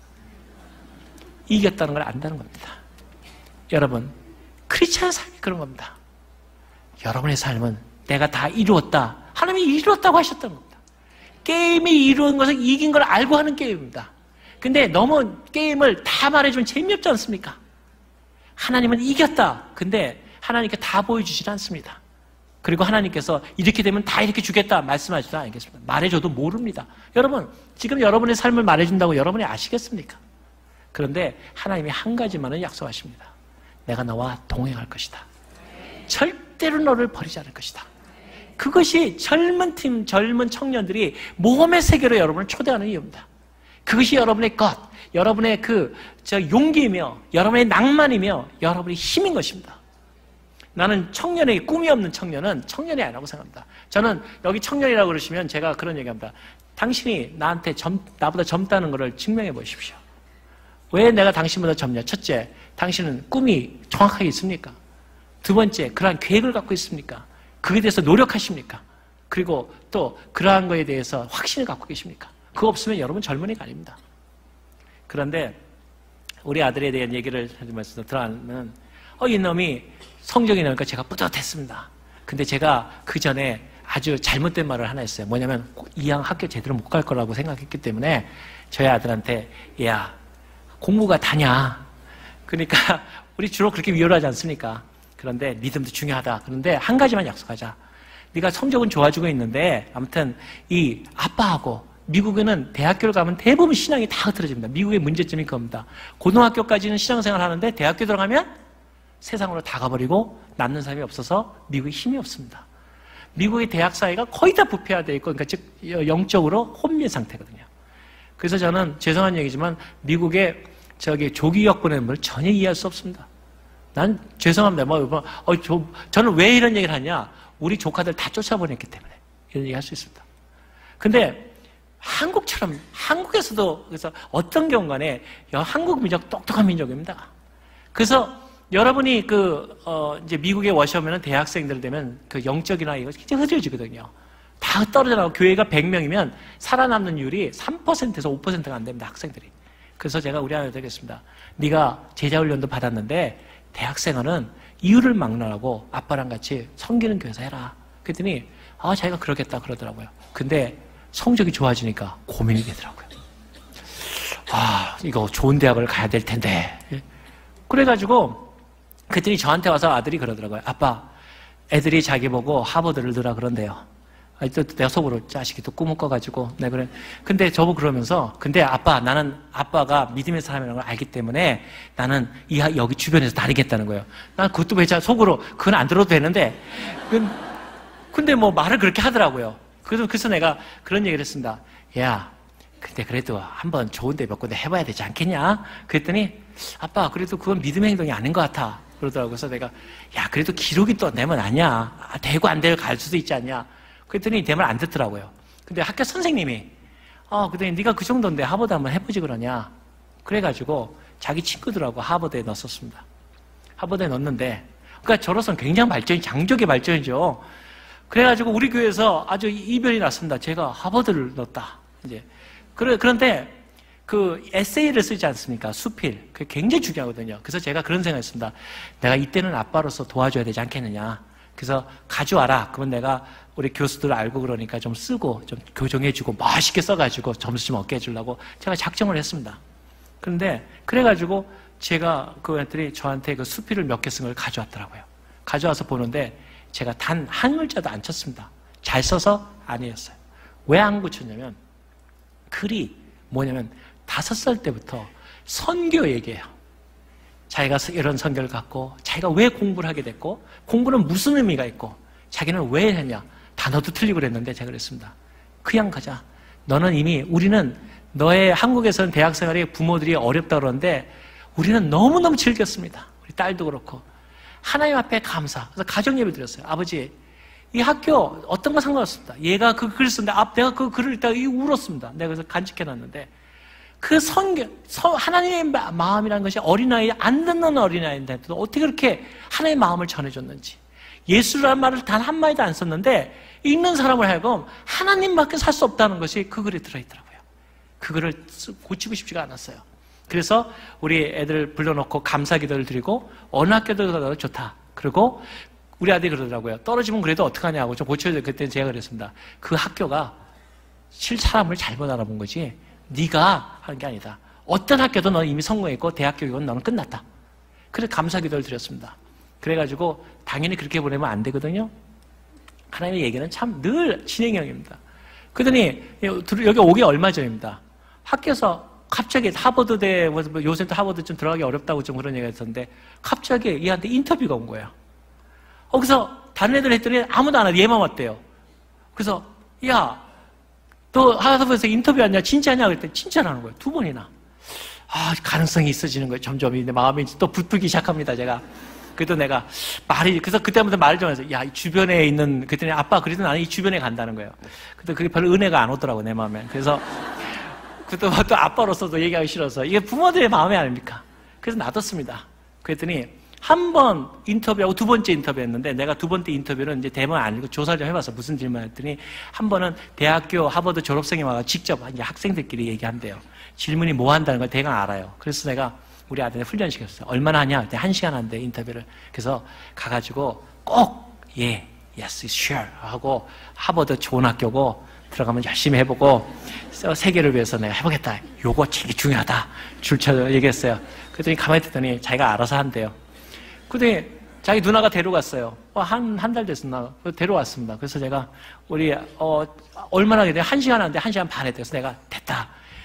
이겼다는 걸 안다는 겁니다. 여러분, 크리스찬 삶이 그런 겁니다. 여러분의 삶은 내가 다 이루었다. 하나님이 이루었다고 하셨다는 겁니다. 게임이 이루은 것을 이긴 걸 알고 하는 게임입니다. 근데 너무 게임을 다 말해주면 재미없지 않습니까? 하나님은 이겼다. 근데 하나님께 다 보여주질 않습니다. 그리고 하나님께서 이렇게 되면 다 이렇게 주겠다 말씀하지도 않겠습니다. 말해줘도 모릅니다. 여러분, 지금 여러분의 삶을 말해준다고 여러분이 아시겠습니까? 그런데 하나님이 한 가지만은 약속하십니다. 내가 너와 동행할 것이다. 절대로 너를 버리지 않을 것이다. 그것이 젊은 팀, 젊은 청년들이 모험의 세계로 여러분을 초대하는 이유입니다. 그것이 여러분의 것, 여러분의 그, 저 용기이며, 여러분의 낭만이며, 여러분의 힘인 것입니다. 나는 청년에게 꿈이 없는 청년은 청년이 아니라고 생각합니다. 저는 여기 청년이라고 그러시면 제가 그런 얘기합니다. 당신이 나한테 젊, 나보다 젊다는 것을 증명해 보십시오. 왜 내가 당신보다 젊냐? 첫째, 당신은 꿈이 정확하게 있습니까? 두 번째, 그러한 계획을 갖고 있습니까? 그에 대해서 노력하십니까? 그리고 또 그러한 거에 대해서 확신을 갖고 계십니까? 그거 없으면 여러분 젊은이가 아닙니다. 그런데 우리 아들에 대한 얘기를 하면서 들어가면 어, 이놈이 성적이 나오니까 제가 뿌듯했습니다. 근데 제가 그 전에 아주 잘못된 말을 하나 했어요. 뭐냐면 이 학 학교 제대로 못 갈 거라고 생각했기 때문에 저희 아들한테 야, 공부가 다냐? 그러니까 우리 주로 그렇게 위로하지 않습니까? 그런데 믿음도 중요하다. 그런데 한 가지만 약속하자. 네가 성적은 좋아지고 있는데 아무튼 이 아빠하고 미국에는 대학교를 가면 대부분 신앙이 다 흐트러집니다. 미국의 문제점이 그겁니다. 고등학교까지는 신앙생활 하는데 대학교 들어가면 세상으로 다 가버리고 남는 사람이 없어서 미국에 힘이 없습니다. 미국의 대학 사회가 거의 다 부패화되어 있고 그러니까 즉 영적으로 혼미 상태거든요. 그래서 저는 죄송한 얘기지만 미국의 저기 조기 역보내는 전혀 이해할 수 없습니다. 난 죄송합니다. 뭐, 어, 저, 저는 왜 이런 얘기를 하냐? 우리 조카들 다 쫓아보냈기 때문에 이런 얘기 할 수 있습니다. 근데 한국처럼 한국에서도 그래서 어떤 경우간에 한국 민족 똑똑한 민족입니다. 그래서 여러분이 그 어 이제 미국에 워셔면은 대학생들 되면 그 영적이나 이거 굉장히 흐려지거든요. 다 떨어져 나고 교회가 백 명이면 살아남는 율이 삼 퍼센트에서 오 퍼센트가 안 됩니다. 학생들이. 그래서 제가 우리 아들 되겠습니다. 네가 제자훈련도 받았는데 대학생활은 이유를 막론하고 아빠랑 같이 섬기는 교회에서 해라. 그랬더니 아 자기가 그러겠다 그러더라고요. 근데 성적이 좋아지니까 고민이 되더라고요. 아 이거 좋은 대학을 가야 될 텐데. 그래가지고 그랬더니 저한테 와서 아들이 그러더라고요. 아빠 애들이 자기 보고 하버드를 넣으라 그런대요. 또 내가 속으로 자식이 또 꿈을 꿔가지고 내가 그래. 근데 저보고 그러면서 근데 아빠 나는 아빠가 믿음의 사람이라는 걸 알기 때문에 나는 이 여기 주변에서 다니겠다는 거예요. 난 그것도 왜 속으로 그건 안 들어도 되는데 근데 뭐 말을 그렇게 하더라고요. 그래서 그래서 내가 그런 얘기를 했습니다. 야 근데 그래도 한번 좋은 데 몇 군데 해봐야 되지 않겠냐? 그랬더니 아빠 그래도 그건 믿음의 행동이 아닌 것 같아 그러더라고요. 그래서 내가 야 그래도 기록이 또 내면 아니야. 되고 안 되고 갈 수도 있지 않냐? 그랬더니 내 말 안 듣더라고요. 근데 학교 선생님이 아 그랬더니 네가 그 정도인데 하버드 한번 해보지 그러냐? 그래가지고 자기 친구들하고 하버드에 넣었습니다. 하버드에 넣었는데 그러니까 저로서는 굉장히 발전이 장족의 발전이죠. 그래가지고 우리 교회에서 아주 이변이 났습니다. 제가 하버드를 넣었다. 이제 그래 그런데 그 에세이를 쓰지 않습니까? 수필. 그게 굉장히 중요하거든요. 그래서 제가 그런 생각했습니다. 내가 이때는 아빠로서 도와줘야 되지 않겠느냐. 그래서 가져와라. 그러면 내가 우리 교수들 알고 그러니까 좀 쓰고 좀 교정해주고 멋있게 써가지고 점수 좀 얻게 해주려고 제가 작정을 했습니다. 그런데 그래가지고 제가 그 애들이 저한테 그 수필을 몇 개 쓴 걸 가져왔더라고요. 가져와서 보는데 제가 단 한 글자도 안 쳤습니다. 잘 써서 아니었어요. 왜 안 고쳤냐면 글이 뭐냐면 다섯 살 때부터 선교 얘기예요. 자기가 이런 선교를 갖고 자기가 왜 공부를 하게 됐고 공부는 무슨 의미가 있고 자기는 왜 했냐 단어도 틀리고 그랬는데 제가 그랬습니다. 그냥 가자. 너는 이미 우리는 너의 한국에서는 대학생활이 부모들이 어렵다 그러는데 우리는 너무너무 즐겼습니다. 우리 딸도 그렇고 하나님 앞에 감사. 그래서 가정예배 드렸어요. 아버지 이 학교 어떤 거 상관없습니다. 얘가 그 글을 쓰는데 앞 내가 그 글을 읽다가 울었습니다. 내가 그래서 간직해놨는데 그 성경, 하나님의 마음이라는 것이 어린아이, 안 듣는 어린아이인데도 어떻게 그렇게 하나님의 마음을 전해줬는지. 예수라는 말을 단 한마디도 안 썼는데 읽는 사람을 하여금 하나님밖에 살 수 없다는 것이 그 글에 들어있더라고요. 그 글을 고치고 싶지가 않았어요. 그래서 우리 애들 불러놓고 감사 기도를 드리고 어느 학교도 가도 좋다. 그리고 우리 아들이 그러더라고요. 떨어지면 그래도 어떡하냐고 좀 고쳐야 돼. 그때는 제가 그랬습니다. 그 학교가 실 사람을 잘못 알아본 거지 네가 하는 게 아니다. 어떤 학교도 너는 이미 성공했고 대학 교육은 너는 끝났다. 그래서 감사 기도를 드렸습니다. 그래가지고 당연히 그렇게 보내면 안 되거든요. 하나님의 얘기는 참 늘 진행형입니다. 그러더니 여기 오기 얼마 전입니다. 학교에서 갑자기 하버드대 요새 또 하버드 좀 들어가기 어렵다고 좀 그런 얘기가 있었는데 갑자기 얘한테 인터뷰가 온 거예요. 거기서 다른 애들 했더니 아무도 안 하고 얘만 왔대요. 그래서 야 너 하버드에서 인터뷰 왔냐? 진짜냐? 그랬더니 진짜라는 거예요. 두 번이나. 아, 가능성이 있어지는 거예요. 점점 이제 마음이 또 부풀기 시작합니다. 제가. 그래도 내가 말이 그래서 그때부터 말을 좀 해서 야, 이 주변에 있는 그랬더니 아빠 그래도 나는 이 주변에 간다는 거예요. 근데 그게 별로 은혜가 안 오더라고 내 마음에. 그래서 그때 또 아빠로서도 얘기하기 싫어서 이게 부모들의 마음이 아닙니까? 그래서 놔뒀습니다. 그랬더니 한 번 인터뷰하고 두 번째 인터뷰했는데 내가 두 번째 인터뷰는 이제 대본 안 읽고 조사를 좀 해봐서 무슨 질문 했더니 한 번은 대학교 하버드 졸업생이 와서 직접 이제 학생들끼리 얘기한대요. 질문이 뭐 한다는 걸 대강 알아요. 그래서 내가 우리 아들한테 훈련시켰어요. 얼마나 하냐? 한 시간 한대 인터뷰를. 그래서 가가지고 꼭 예, yes, sure 하고 하버드 좋은 학교고 들어가면 열심히 해보고 세계를 위해서 내가 해보겠다. 요거 되게 중요하다. 줄쳐 얘기했어요. 그랬더니 가만히 듣더니 자기가 알아서 한대요. 그때 자기 누나가 데려갔어요. 한, 한 달 됐었나? 데려왔습니다. 그래서 제가, 우리, 어, 얼마나 하게 돼? 한 시간 하는데 한 시간 반 했대. 그래서 내가, 됐다.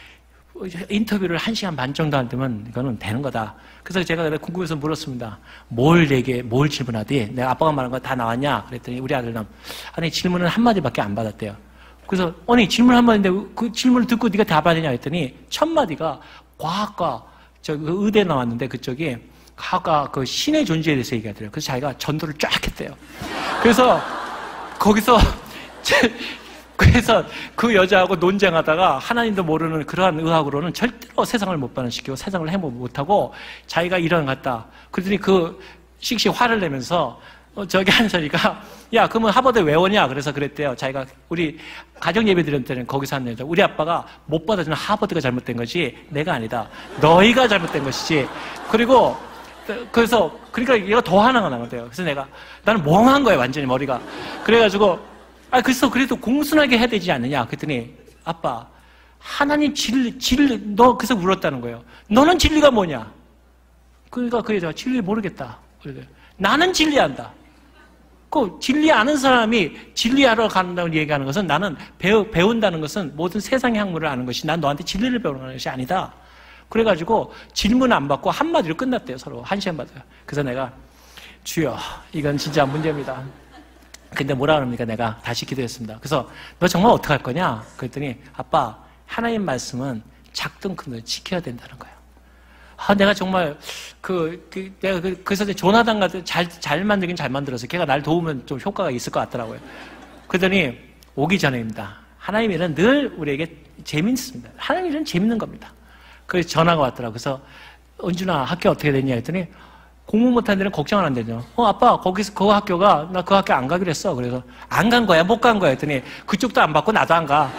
인터뷰를 한 시간 반 정도 하면 이거는 되는 거다. 그래서 제가 궁금해서 물었습니다. 뭘 얘기해, 뭘 질문하디? 내가 아빠가 말한 거 다 나왔냐? 그랬더니 우리 아들은, 아니, 질문은 한마디밖에 안 받았대요. 그래서, 아니, 질문 한마디인데 그 질문을 듣고 네가 답해야 되냐? 했더니, 첫 마디가 과학과, 저, 그 의대 나왔는데 그쪽이, 가가 그 신의 존재에 대해서 얘기하더래요. 그래서 자기가 전도를 쫙 했대요. 그래서 거기서 그래서 그 여자하고 논쟁하다가 하나님도 모르는 그러한 의학으로는 절대로 세상을 못 반응시키고 세상을 해모 못하고 자기가 일어났다. 그랬더니 그 씩씩 화를 내면서 어, 저기 한 소리가 야 그러면 하버드 왜 오냐 그래서 그랬대요. 자기가 우리 가정 예배 드릴 때는 거기서 한 여자 우리 아빠가 못 받아주는 하버드가 잘못된 거지 내가 아니다. 너희가 잘못된 것이지. 그리고 그래서 그러니까 얘가 더 화나가 나거든요. 그래서 내가 나는 멍한 거예요 완전히 머리가. 그래가지고 아, 그래서 그래도 공손하게 해야 되지 않느냐? 그랬더니, 아빠, 하나님 진리, 진리, 너, 그래서 울었다는 거예요. 너는 진리가 뭐냐? 그러니까 그 여자가 진리 모르겠다. 그래서 나는 진리한다. 그 진리 아는 사람이 진리하러 간다고 얘기하는 것은 나는 배우, 배운다는 것은 모든 세상의 학문을 아는 것이 난 너한테 진리를 배우는 것이 아니다. 그래가지고 질문 안 받고 한마디로 끝났대요, 서로. 한 시간 받아요. 그래서 내가, 주여, 이건 진짜 문제입니다. 근데 뭐라 그럽니까? 내가 다시 기도했습니다. 그래서 너 정말 어떡할 거냐? 그랬더니 아빠 하나님 말씀은 작든 크든 지켜야 된다는 거예요. 아, 내가 정말 그, 그 내가 그, 그래서 조나단 같은 잘, 잘 만들긴 잘 만들어서 걔가 날 도우면 좀 효과가 있을 것 같더라고요. 그랬더니 오기 전에입니다. 하나님 일은 늘 우리에게 재밌습니다. 하나님 일은 재밌는 겁니다. 그래서 전화가 왔더라고요. 그래서 은준아 학교 어떻게 됐냐 했더니 공부 못하는 데는 걱정은 안 되죠. 어, 아빠, 거기서 그 학교가, 나 그 학교 안 가기로 했어. 그래서, 안 간 거야? 못 간 거야? 했더니, 그쪽도 안 받고 나도 안 가.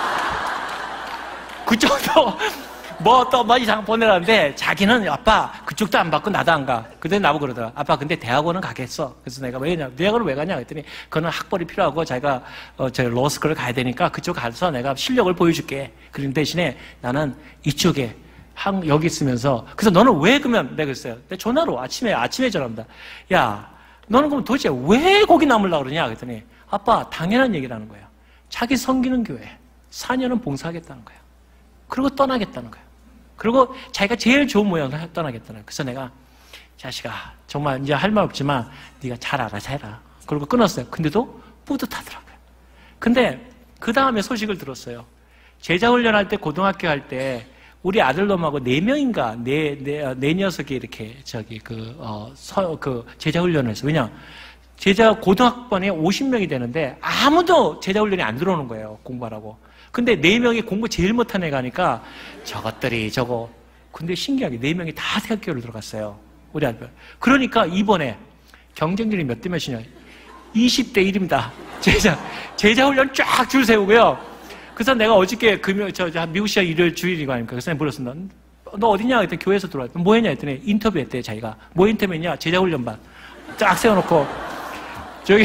그쪽도, 뭐 또, 뭐 이상 보내라는데, 자기는, 아빠, 그쪽도 안 받고 나도 안 가. 그때 나보고 그러더라. 아빠, 근데 대학원은 가겠어. 그래서 내가 왜냐, 대학원을 왜 가냐? 했더니, 그거는 학벌이 필요하고, 자기가, 어, 저, 로스쿨을 가야 되니까, 그쪽 가서 내가 실력을 보여줄게. 그런 대신에 나는 이쪽에, 한, 여기 있으면서, 그래서 너는 왜 그러면, 내가 그랬어요. 내 전화로 아침에, 아침에 전화합니다. 야, 너는 그럼 도대체 왜 거기 남으려고 그러냐? 그랬더니, 아빠, 당연한 얘기를 하는 거예요. 자기 섬기는 교회, 사 년은 봉사하겠다는 거예요. 그리고 떠나겠다는 거예요. 그리고 자기가 제일 좋은 모양을 떠나겠다는 거예요. 그래서 내가, 자식아, 정말 이제 할 말 없지만, 네가 잘 알아서 해라. 그리고 끊었어요. 근데도 뿌듯하더라고요. 근데, 그 다음에 소식을 들었어요. 제자훈련할 때, 고등학교 할 때, 우리 아들 놈하고 네 명인가, 네, 네, 네 녀석이 이렇게, 저기, 그, 어, 서, 그, 제자훈련을 했어. 왜냐, 제자 고등학번에 오십 명이 되는데, 아무도 제자훈련이 안 들어오는 거예요, 공부하라고. 근데 네 명이 공부 제일 못한 애가 하니까, 저것들이 저거. 근데 신기하게 네 명이 다 대학교를 들어갔어요. 우리 아들. 그러니까 이번에 경쟁률이 몇 대 몇이냐. 이십 대 일입니다. 제자, 제자훈련 쫙 줄 세우고요. 그래서 내가 어저께 금요, 저, 미국 시간 일요일 주일이고 아닙니까? 그래서 물었습니다. 너 어디냐? 그랬더니 교회에서 들어왔대. 뭐 했냐? 했더니 인터뷰 했대, 자기가. 뭐 인터뷰 했냐? 제자훈련반. 쫙 세워놓고, 저기,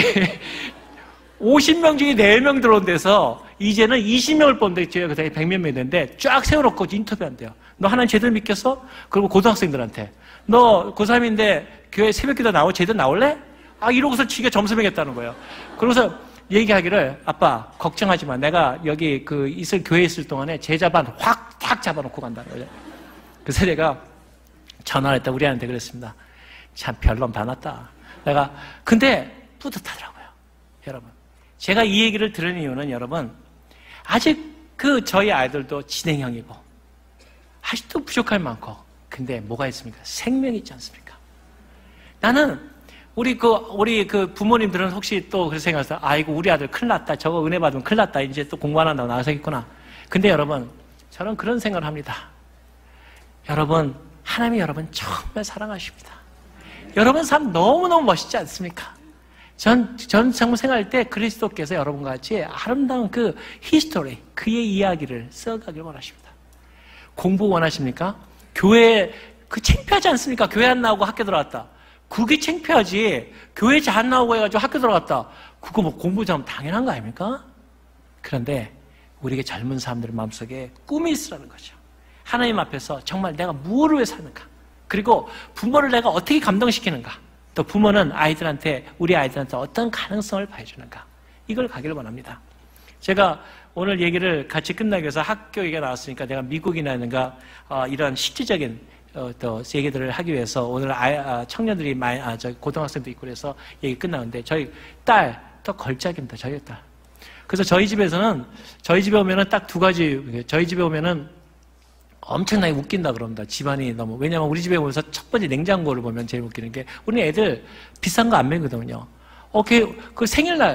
오십 명 중에 네 명 들어온 데서, 이제는 이십 명을 뽑는데, 제가 그때 백몇 명이 됐는데, 쫙 세워놓고 인터뷰 한대요. 너 하나님 제대로 믿겠어? 그리고 고등학생들한테. 너 고삼인데 교회 새벽기도 나오, 제대로 나올래? 아, 이러고서 지가 점수 매겼다는 거예요. 그러고서, 얘기하기를 아빠 걱정하지 마. 내가 여기 그 있을 교회에 있을 동안에 제자반 확 탁 잡아놓고 간다는 거죠. 그래서 내가 전화를 했다 우리 아한테 그랬습니다. 참 별론 받았다. 내가 근데 뿌듯하더라고요. 여러분 제가 이 얘기를 들은 이유는 여러분 아직 그 저희 아이들도 진행형이고 아직도 부족할 많고 근데 뭐가 있습니까? 생명이 있지 않습니까? 나는 우리 그, 우리 그 부모님들은 혹시 또 그렇게 생각해서, 아이고, 우리 아들 큰일 났다. 저거 은혜 받으면 큰일 났다. 이제 또 공부 안 한다고 나서겠구나. 근데 여러분, 저는 그런 생각을 합니다. 여러분, 하나님이 여러분 정말 사랑하십니다. 여러분 삶 너무너무 멋있지 않습니까? 전, 전 정말 생각할 때 그리스도께서 여러분과 같이 아름다운 그 히스토리, 그의 이야기를 써가길 원하십니다. 공부 원하십니까? 교회, 그 창피하지 않습니까? 교회 안 나오고 학교 들어갔다. 그게 창피하지. 교회 잘 안 나오고 해가지고 학교 들어갔다. 그거 뭐 공부 잘하면 당연한 거 아닙니까? 그런데 우리에게 젊은 사람들의 마음속에 꿈이 있으라는 거죠. 하나님 앞에서 정말 내가 무엇을 위해 사는가? 그리고 부모를 내가 어떻게 감동시키는가? 또 부모는 아이들한테, 우리 아이들한테 어떤 가능성을 보여주는가? 이걸 가기를 원합니다. 제가 오늘 얘기를 같이 끝나기 위해서 학교 얘기가 나왔으니까 내가 미국이라든가 어, 이런 실질적인 어, 또 얘기들을 하기 위해서 오늘 아이, 아, 청년들이 많이, 아, 저 고등학생도 있고 그래서 얘기 끝나는데 저희 딸, 또 걸작입니다. 저희 딸. 그래서 저희 집에서는 저희 집에 오면은 딱 두 가지, 저희 집에 오면은 엄청나게 웃긴다 그럽니다. 집안이 너무. 왜냐면 우리 집에 오면서 첫 번째 냉장고를 보면 제일 웃기는 게 우리 애들 비싼 거 안 먹거든요. 어, 그, 그 생일날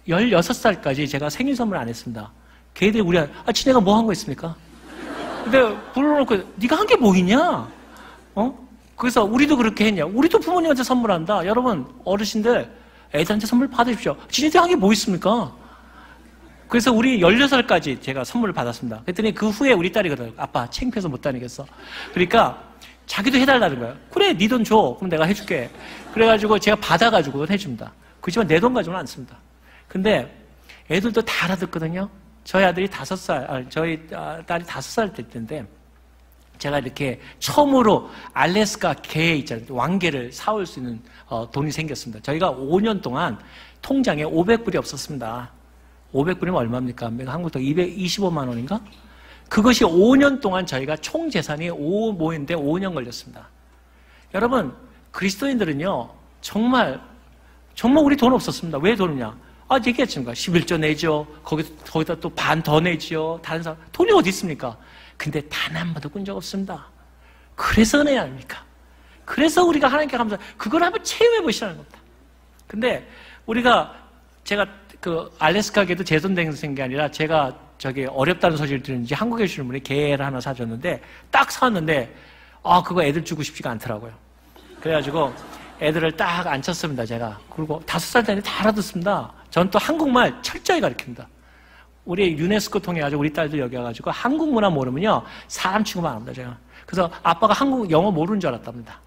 열여섯 살까지 제가 생일 선물 안 했습니다. 걔들이 우리한테, 아, 지네가 뭐 한 거 있습니까? 근데 불러놓고, 네가 한 게 뭐 있냐? 어? 그래서 우리도 그렇게 했냐? 우리도 부모님한테 선물한다. 여러분, 어르신들, 애들한테 선물 받으십시오. 지네들이 한 게 뭐 있습니까? 그래서 우리 열여섯 살까지 제가 선물을 받았습니다. 그랬더니 그 후에 우리 딸이 그러더라고요. 아빠, 창피해서 못 다니겠어. 그러니까 자기도 해달라는 거예요. 그래, 네 돈 줘. 그럼 내가 해줄게. 그래가지고 제가 받아가지고 해줍니다. 그렇지만 내 돈 가지고는 안 씁니다. 근데 애들도 다 알아듣거든요. 저희 아들이 다섯 살, 아니, 저희 딸이 다섯 살 때인데 제가 이렇게 처음으로 알래스카 개 있잖아요. 왕개를 사올 수 있는 어, 돈이 생겼습니다. 저희가 오 년 동안 통장에 오백 불이 없었습니다. 오백 불이면 얼마입니까? 한국 돈 이백이십오만 원인가? 그것이 오 년 동안 저희가 총 재산이 오 모였는데 오 년 걸렸습니다. 여러분, 그리스도인들은요, 정말, 정말 우리 돈 없었습니다. 왜 돈이냐? 아, 얘기했습니까? 십일조 내죠. 거기, 거기다 또 반 더 내죠. 다른 사람. 돈이 어디 있습니까? 근데 단 한 번도 꾼 적 없습니다. 그래서 은혜 아닙니까? 그래서 우리가 하나님께 감사, 그걸 한번 체험해 보시라는 겁니다. 근데 우리가, 제가 그 알래스카계도 제 돈 된 게 아니라 제가 저기 어렵다는 소식을 들었는지 한국에 오시는 분이 개를 하나 사줬는데 딱 사왔는데 아, 그거 애들 주고 싶지가 않더라고요. 그래가지고 애들을 딱 앉혔습니다, 제가. 그리고 다섯 살 때는 다 알아듣습니다. 전 또 한국말 철저히 가르칩니다. 우리 유네스코 통해가지고 우리 딸들 여기 와가지고 한국 문화 모르면요, 사람 취급만 합니다, 제가. 그래서 아빠가 한국 영어 모르는 줄 알았답니다.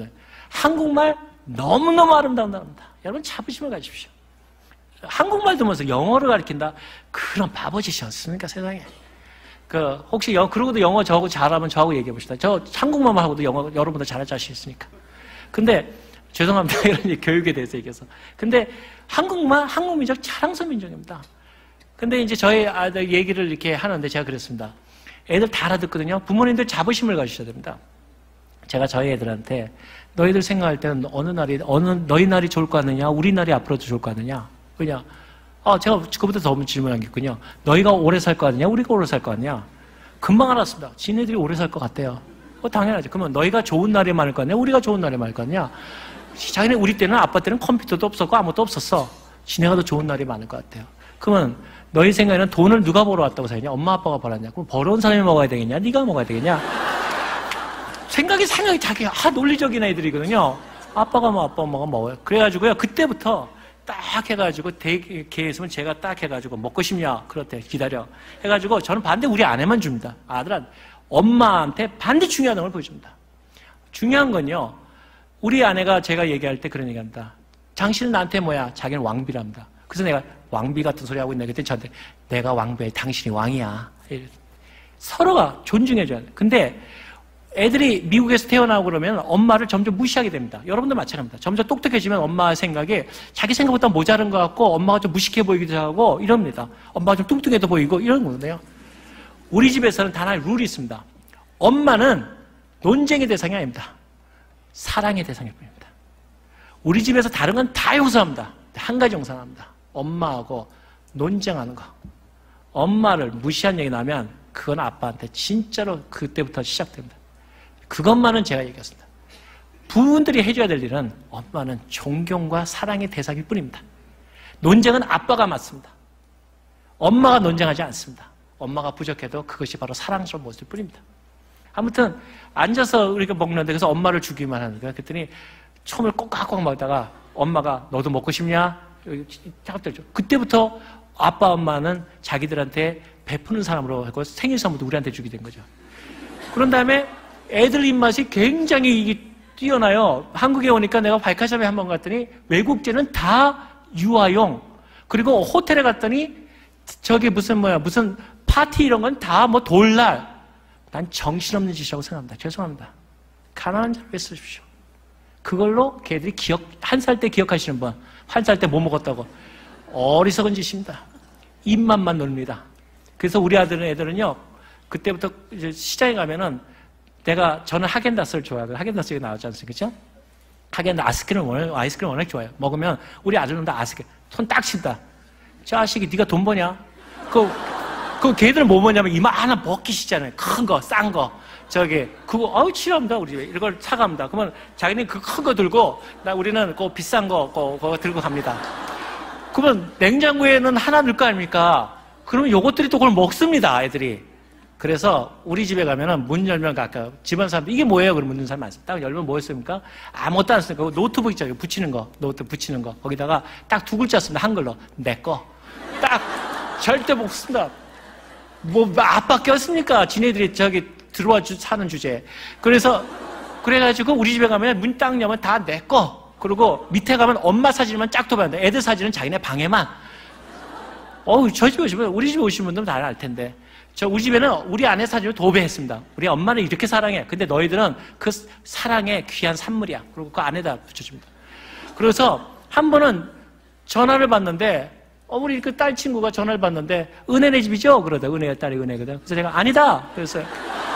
한국말 너무너무 아름다운답니다. 여러분, 자부심을 가지십시오. 한국말 들으면서 영어를 가르친다? 그런 바보짓이 없습니까, 세상에? 그, 혹시 영, 그러고도 영어 저하고 잘하면 저하고 얘기해 봅시다. 저 한국말만 하고도 영어 여러분보다 잘할 자신 있으니까. 근데, 죄송합니다. 이런 교육에 대해서 얘기해서. 근데, 한국말, 한국민족 자랑스러운 민족입니다. 근데 이제 저희 아들 얘기를 이렇게 하는데 제가 그랬습니다. 애들 다 알아듣거든요. 부모님들 자부심을 가지셔야 됩니다. 제가 저희 애들한테, 너희들 생각할 때는 어느 날이, 어느, 너희 날이 좋을 거 같느냐? 우리 날이 앞으로도 좋을 거 같느냐? 그냥, 아, 제가 그보다 더 질문하겠군요. 너희가 오래 살 거 같냐? 우리가 오래 살 거 같냐? 금방 알았습니다. 지네들이 오래 살 것 같대요. 어, 당연하죠. 그러면 너희가 좋은 날이 많을 거 같냐? 우리가 좋은 날이 많을 거 같냐? 자기네 우리 때는 아빠 때는 컴퓨터도 없었고 아무것도 없었어. 지네가 더 좋은 날이 많을 것 같아요. 그러면 너희 생각에는 돈을 누가 벌어 왔다고 생각하냐? 엄마 아빠가 벌었냐? 그럼 벌어온 사람이 먹어야 되겠냐? 네가 먹어야 되겠냐? 생각이 생각이 자기, 아, 논리적인 애들이거든요. 아빠가 뭐 아빠 엄마가 먹어요. 그래가지고요, 그때부터 딱 해가지고 대게 있으면 제가 딱 해가지고 먹고 싶냐? 그렇대, 기다려. 해가지고 저는 반대 우리 아내만 줍니다. 아들한테. 엄마한테 반대 중요한 걸 보여줍니다. 중요한 건요, 우리 아내가 제가 얘기할 때 그런 얘기합니다. 당신은 나한테 뭐야? 자기는 왕비랍니다. 그래서 내가 왕비 같은 소리 하고 있는데 그때 저한테 내가 왕비야, 당신이 왕이야. 서로가 존중해줘야 돼. 근데 애들이 미국에서 태어나고 그러면 엄마를 점점 무시하게 됩니다. 여러분도 마찬가지입니다. 점점 똑똑해지면 엄마 생각에 자기 생각보다 모자른 것 같고 엄마가 좀 무식해 보이기도 하고 이럽니다. 엄마가 좀 뚱뚱해도 보이고 이런 거거든요. 우리 집에서는 단 하나의 룰이 있습니다. 엄마는 논쟁의 대상이 아닙니다. 사랑의 대상일 뿐입니다. 우리 집에서 다른 건 다 용서합니다. 한 가지 용서 안 합니다. 엄마하고 논쟁하는 거. 엄마를 무시한 얘기 나면 그건 아빠한테 진짜로 그때부터 시작됩니다. 그것만은 제가 얘기했습니다. 부모들이 해줘야 될 일은 엄마는 존경과 사랑의 대상일 뿐입니다. 논쟁은 아빠가 맞습니다. 엄마가 논쟁하지 않습니다. 엄마가 부족해도 그것이 바로 사랑스러운 모습일 뿐입니다. 아무튼 앉아서 우리가 먹는데 그래서 엄마를 주기만 하는 거예요. 그랬더니 촘을 꼭꽉꽉 먹다가 엄마가 너도 먹고 싶냐? 그때부터 아빠 엄마는 자기들한테 베푸는 사람으로 하고 생일 선물도 우리한테 주게 된 거죠. 그런 다음에 애들 입맛이 굉장히 뛰어나요. 한국에 오니까 내가 발카샵에 한번 갔더니 외국제는 다 유아용, 그리고 호텔에 갔더니 저기 무슨 뭐야 무슨 파티 이런 건 다 뭐 돌날. 난 정신없는 짓이라고 생각합니다. 죄송합니다. 가난한 자를 쓰십시오. 그걸로 걔들이 기억, 한 살 때 기억하시는 분, 한 살 때 뭐 먹었다고. 어리석은 짓입니다. 입맛만 놉니다. 그래서 우리 아들은 애들은요, 그때부터 이제 시장에 가면은 내가, 저는 하겐다스를 좋아하고, 하겐다스가 나왔지 않습니까? 그죠? 하겐다스 아이스크림 워낙, 아이스크림 워낙 좋아해요. 먹으면 우리 아들은 다 아이스크림, 손 딱 친다. 자식이 네가 돈 버냐? 그, 그 걔들은 뭐 먹냐면 이만한 버킷이잖아요. 큰 거, 싼 거. 저기, 그거, 아우, 싫어합니다, 우리 집에. 이걸 사갑니다. 그러면 자기는 그 큰 거 들고, 나, 우리는 그 비싼 거, 그거, 그거 들고 갑니다. 그러면 냉장고에는 하나 넣을 거 아닙니까? 그러면 요것들이 또 그걸 먹습니다, 애들이. 그래서 우리 집에 가면은 문 열면 아까 집안 사람들 이게 뭐예요? 그러면 묻는 사람 많습니다. 딱 열면 뭐였습니까? 아무것도 안 쓰니까 노트북 있잖아요. 붙이는 거, 노트 붙이는 거. 거기다가 딱 두 글자 씁니다. 한글로. 내 거. 딱 절대 못 씁니다. 뭐 아빠 꼈습니까? 지네들이 저기 들어와 주, 사는 주제에. 그래서 그래가지고 우리 집에 가면 문 딱 열면 다 내 거. 그리고 밑에 가면 엄마 사진만 쫙 도배한다. 애들 사진은 자기네 방에만. 어우, 저 집에 오시면, 우리 집에 오시는 분들은 다 알 텐데. 저 우리 집에는 우리 아내 사진을 도배했습니다. 우리 엄마는 이렇게 사랑해. 근데 너희들은 그 사랑의 귀한 산물이야. 그리고 그 안에다 붙여줍니다. 그래서 한 번은 전화를 받는데, 어, 우리 그 딸 친구가 전화를 받는데, 은혜네 집이죠? 그러다. 은혜가 딸이 은혜거든. 그래서 제가 아니다. 그랬어요.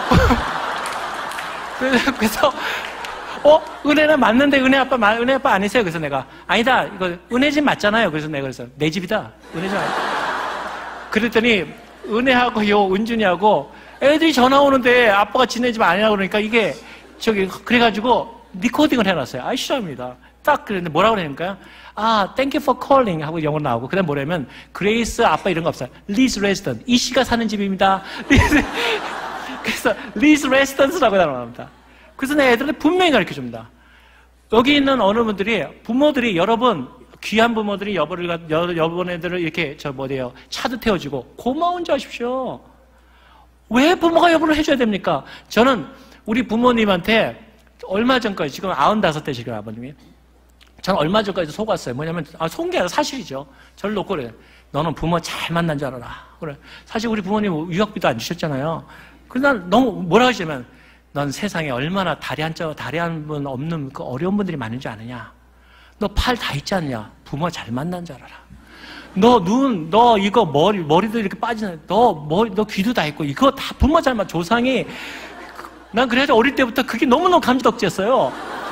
그래서, 어? 은혜는 맞는데 은혜 아빠, 은혜 아빠 아니세요? 그래서 내가, 아니다. 이거 은혜 집 맞잖아요. 그래서 내가 그래서, 내 집이다. 은혜 집 아니다. 그랬더니, 은혜하고 요 은준이하고 애들이 전화 오는데 아빠가 지네 집 아니라고 그러니까 이게 저기 그래가지고 리코딩을 해놨어요. 아, 싫어합니다. 딱 그랬는데 뭐라고 그러니까요? 아, thank you for calling 하고 영어로 나오고 그다음 뭐냐면 그레이스 아빠 이런 거 없어요. Liz Resident 이 씨가 사는 집입니다. 그래서 Liz Residence라고 나옵니다. 그래서 내 애들한테 분명히 가르쳐줍니다. 여기 있는 어느 분들이 부모들이 여러분 귀한 부모들이 여보를, 여, 여보네들을 이렇게, 저, 뭐래요, 차도 태워주고, 고마운 줄 아십시오. 왜 부모가 여보를 해줘야 됩니까? 저는 우리 부모님한테 얼마 전까지, 지금 아흔다섯 대시고요, 아버님이. 저는 얼마 전까지 속았어요. 뭐냐면, 아, 속은 게 아니라 사실이죠. 저를 놓고 그래요. 너는 부모 잘 만난 줄 알아라. 그래. 사실 우리 부모님 유학비도 안 주셨잖아요. 그래서 난 너무 뭐라 하시냐면, 넌 세상에 얼마나 다리 한 쪽, 다리 한 분 없는 그 어려운 분들이 많은 줄 아느냐. 너 팔 다 있지 않냐? 부모 잘 만난 줄 알아라. 너 눈, 너 이거 머리, 머리도 이렇게 빠지는, 너 머리, 너 귀도 다 있고, 이거 다 부모 잘 만, 조상이. 난 그래서 어릴 때부터 그게 너무너무 감지덕지였어요.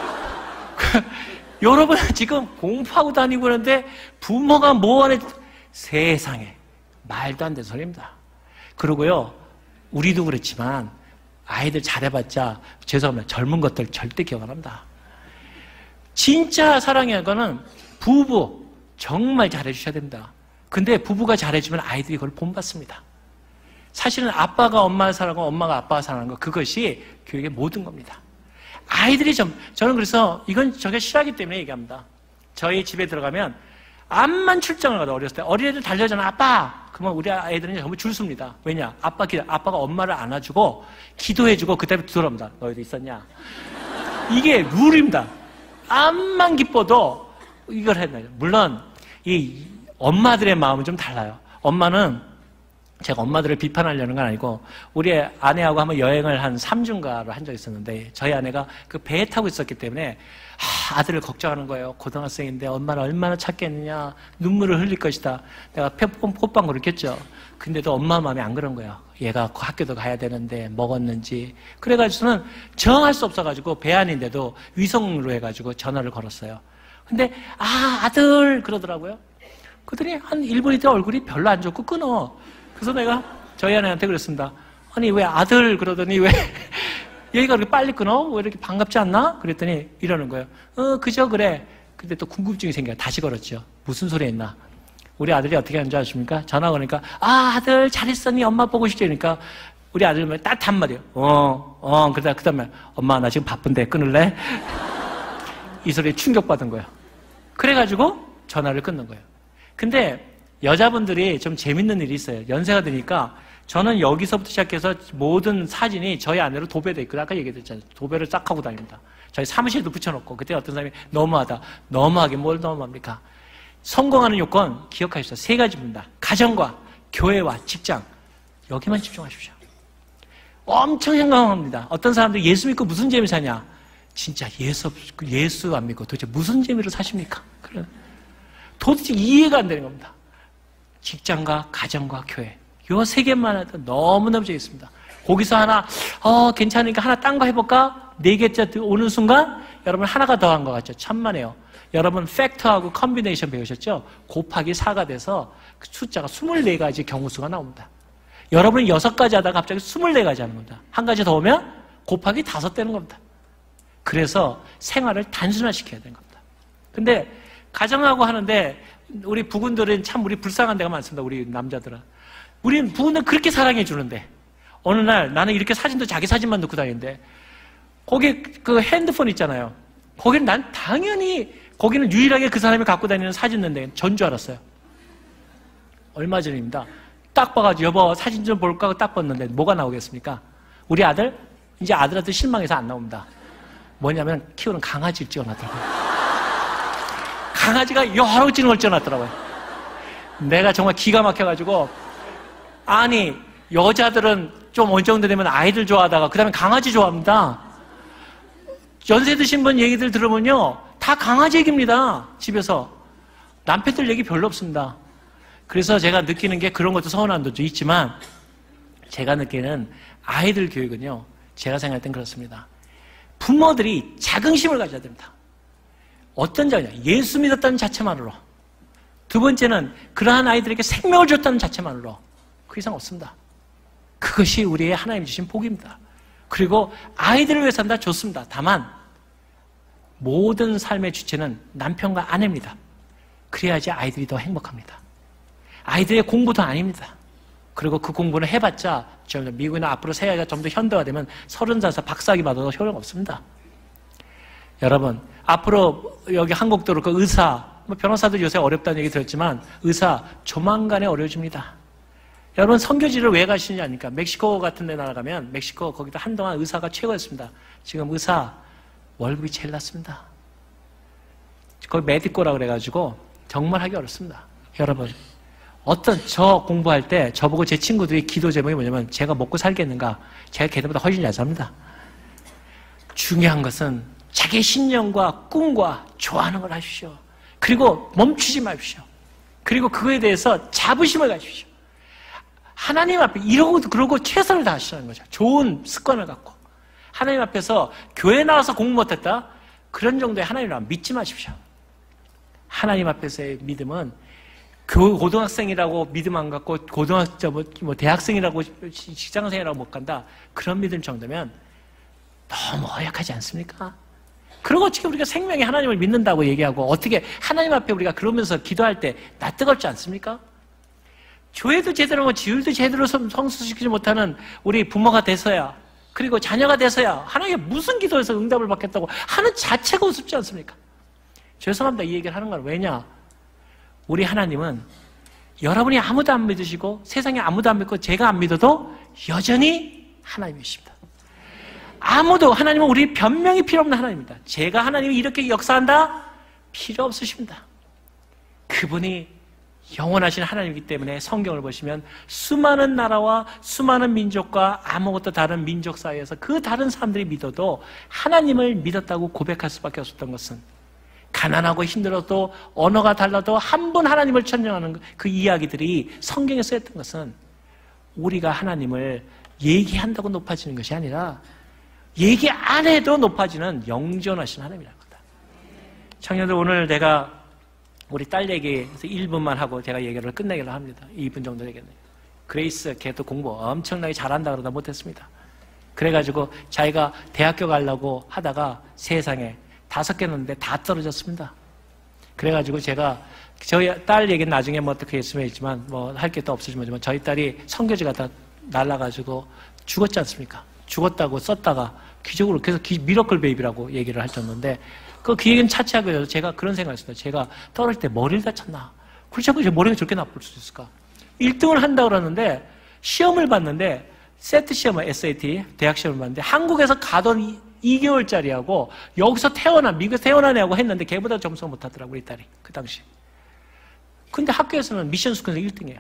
여러분 지금 공부하고 다니고 그러는데 부모가 뭐 하는, 세상에. 말도 안 되는 소리입니다. 그리고요, 우리도 그렇지만 아이들 잘해봤자, 죄송합니다. 젊은 것들 절대 기억 안 합니다. 진짜 사랑의 거는 부부 정말 잘해주셔야 됩니다. 근데 부부가 잘해주면 아이들이 그걸 본받습니다. 사실은 아빠가 엄마를 사랑하고 엄마가 아빠가 사랑하는 거 그것이 교육의 모든 겁니다. 아이들이 좀 저는 그래서 이건 저게 싫어하기 때문에 얘기합니다. 저희 집에 들어가면 암만 출장을 가도 어렸을 때 어린애들 달려잖아 아빠 그러면 우리 아이들은 전부 줄 섭니다. 왜냐 아빠 기도 아빠가 엄마를 안아주고 기도해주고 그다음에 들어옵니다. 너희도 있었냐? 이게 룰입니다. 암만 기뻐도 이걸 해야 돼요. 물론 이 엄마들의 마음은 좀 달라요. 엄마는 제가 엄마들을 비판하려는 건 아니고 우리 아내하고 한번 여행을 한 삼 주인가로 한 적이 있었는데 저희 아내가 그 배에 타고 있었기 때문에 아, 아들을 걱정하는 거예요. 고등학생인데 엄마는 얼마나 찾겠느냐 눈물을 흘릴 것이다. 내가 콧방구를 꼈죠. 근데도 엄마 마음이 안 그런 거예요. 얘가 학교도 가야 되는데 먹었는지 그래가지고는 정할 수 없어가지고 배 안인데도 위성으로 해가지고 전화를 걸었어요. 근데 아 아들 그러더라고요. 그랬더니 한 일 분 있다 얼굴이 별로 안 좋고 끊어. 그래서 내가 저희 아내한테 그랬습니다. 아니 왜 아들 그러더니 왜 얘가 그렇게 빨리 끊어? 왜 이렇게 반갑지 않나? 그랬더니 이러는 거예요. 어 그저 그래. 근데 또 궁금증이 생겨요. 다시 걸었죠. 무슨 소리 했나? 우리 아들이 어떻게 하는 줄 아십니까? 전화 오니까 아 아들 잘했었니? 엄마 보고 싶지? 그러니까 우리 아들은 딱 한마디요. 어, 어 그러다 그 다음에 엄마 나 지금 바쁜데 끊을래? 이 소리에 충격받은 거예요. 그래가지고 전화를 끊는 거예요. 근데 여자분들이 좀 재밌는 일이 있어요. 연세가 드니까 저는 여기서부터 시작해서 모든 사진이 저희 아내로 도배돼 있거든요. 아까 얘기했잖아요. 도배를 싹 하고 다닙니다. 저희 사무실도 붙여놓고 그때 어떤 사람이 너무하다. 너무하게 뭘 너무합니까? 성공하는 요건 기억하십시오. 세 가지입니다. 가정과 교회와 직장. 여기만 집중하십시오. 엄청 행복합니다. 어떤 사람들 예수 믿고 무슨 재미 사냐? 진짜 예수, 예수 안 믿고 도대체 무슨 재미로 사십니까? 그래. 도대체 이해가 안 되는 겁니다. 직장과 가정과 교회. 요 세 개만 해도 너무너무 재밌습니다. 거기서 하나, 어, 괜찮으니까 하나 딴 거 해볼까? 네 개째 오는 순간 여러분 하나가 더한 것 같죠? 천만에요. 여러분 팩터하고 컨비네이션 배우셨죠? 곱하기 사가 돼서 그 숫자가 스물네 가지 경우수가 나옵니다. 여러분이 여섯 가지 하다가 갑자기 스물네 가지 하는 겁니다. 한 가지 더 오면 곱하기 다섯 되는 겁니다. 그래서 생활을 단순화시켜야 되는 겁니다. 근데 가정하고 하는데 우리 부군들은 참 우리 불쌍한 데가 많습니다. 우리 남자들은. 우리는 부군들 그렇게 사랑해 주는데 어느 날 나는 이렇게 사진도 자기 사진만 넣고 다니는데 거기 그 핸드폰 있잖아요. 거기는 난 당연히 거기는 유일하게 그 사람이 갖고 다니는 사진 넣는데 전 줄 알았어요. 얼마 전입니다. 딱 봐가지고 여보 사진 좀 볼까 하고 딱 봤는데 뭐가 나오겠습니까? 우리 아들? 이제 아들한테 실망해서 안 나옵니다. 뭐냐면 키우는 강아지를 찍어놨더라고요. 강아지가 여러 찍는 찍어놨더라고요. 내가 정말 기가 막혀가지고 아니 여자들은 좀 어느 정도 되면 아이들 좋아하다가 그 다음에 강아지 좋아합니다. 연세 드신 분 얘기들 들으면요 다 강아지 얘기입니다. 집에서 남편들 얘기 별로 없습니다. 그래서 제가 느끼는 게 그런 것도 서운한 것도 있지만 제가 느끼는 아이들 교육은요 제가 생각할 땐 그렇습니다. 부모들이 자긍심을 가져야 됩니다. 어떤 자냐? 예수 믿었다는 자체만으로. 두 번째는 그러한 아이들에게 생명을 줬다는 자체만으로 그 이상 없습니다. 그것이 우리의 하나님 주신 복입니다. 그리고 아이들을 위해 산다 좋습니다. 다만 모든 삶의 주체는 남편과 아내입니다. 그래야지 아이들이 더 행복합니다. 아이들의 공부도 아닙니다. 그리고 그 공부는 해봤자 미국이나 앞으로 세계가 좀 더 현대화되면 서른 살에서 박사학위 받아도 효력 없습니다. 여러분 앞으로 여기 한국도 그렇고 의사 뭐 변호사들 요새 어렵다는 얘기 들었지만 의사 조만간에 어려워집니다. 여러분 선교지를 왜 가시는지 아닙니까? 멕시코 같은 데 나가면 멕시코 거기다 한동안 의사가 최고였습니다. 지금 의사 월급이 제일 낮습니다. 거기 메디코라 그래가지고 정말 하기 어렵습니다. 여러분 어떤 저 공부할 때 저보고 제 친구들이 기도 제목이 뭐냐면 제가 먹고 살겠는가? 제가 걔들보다 훨씬 잘 삽니다. 중요한 것은 자기의 신념과 꿈과 좋아하는 걸 하십시오. 그리고 멈추지 마십시오. 그리고 그거에 대해서 자부심을 가지십시오. 하나님 앞에 이러고 그러고 최선을 다하시라는 거죠. 좋은 습관을 갖고 하나님 앞에서 교회 나와서 공부 못했다? 그런 정도의 하나님을 믿지 마십시오. 하나님 앞에서의 믿음은 고등학생이라고 믿음 안 갖고 고등학교 뭐, 뭐 대학생이라고 직장생이라고 못 간다 그런 믿음 정도면 너무 허약하지 않습니까? 그리고 지금 우리가 생명의 하나님을 믿는다고 얘기하고 어떻게 하나님 앞에 우리가 그러면서 기도할 때 나 뜨겁지 않습니까? 교회도 제대로 뭐 지율도 제대로 성수시키지 못하는 우리 부모가 돼서야 그리고 자녀가 돼서야 하나님께 무슨 기도에서 응답을 받겠다고 하는 자체가 우습지 않습니까? 죄송합니다 이 얘기를 하는 건 왜냐? 우리 하나님은 여러분이 아무도 안 믿으시고 세상에 아무도 안 믿고 제가 안 믿어도 여전히 하나님이십니다. 아무도 하나님은 우리 변명이 필요 없는 하나님입니다. 제가 하나님이 이렇게 역사한다? 필요 없으십니다. 그분이 영원하신 하나님이기 때문에 성경을 보시면 수많은 나라와 수많은 민족과 아무것도 다른 민족 사이에서 그 다른 사람들이 믿어도 하나님을 믿었다고 고백할 수밖에 없었던 것은 가난하고 힘들어도 언어가 달라도 한 분 하나님을 천명하는 그 이야기들이 성경에 쓰였던 것은 우리가 하나님을 얘기한다고 높아지는 것이 아니라 얘기 안 해도 높아지는 영존하신 하나님이라는 거다. 청년들 오늘 내가 우리 딸 얘기에서 일 분만 하고 제가 얘기를 끝내기로 합니다. 이 분 정도 되겠네요. 그레이스 걔도 공부 엄청나게 잘한다 그러다 못했습니다. 그래가지고 자기가 대학교 가려고 하다가 세상에 다섯 개 넣는데 다 떨어졌습니다. 그래가지고 제가 저희 딸 얘기는 나중에 뭐 어떻게 했으면 했지만 뭐 할 게 또 없으시면 저희 딸이 선교지 갔다 날라가지고 죽었지 않습니까? 죽었다고 썼다가 기적으로 그래서 기, 미러클 베이비라고 얘기를 할 정도인데 그, 그 얘기는 차치하고 해서 제가 그런 생각을 했습니다. 제가 떨어질 때 머리를 다쳤나? 그렇지 않고 제 머리가 저렇게 나쁠 수 있을까? 일 등을 한다고 그러는데 시험을 봤는데 세트 시험을 에스에이티 대학 시험을 봤는데 한국에서 가던 이 개월짜리하고 여기서 태어난 미국에서 태어난 애하고 했는데 걔보다 점수가 못하더라고 우리 딸이 그 당시. 근데 학교에서는 미션 스쿨에서 일 등이에요.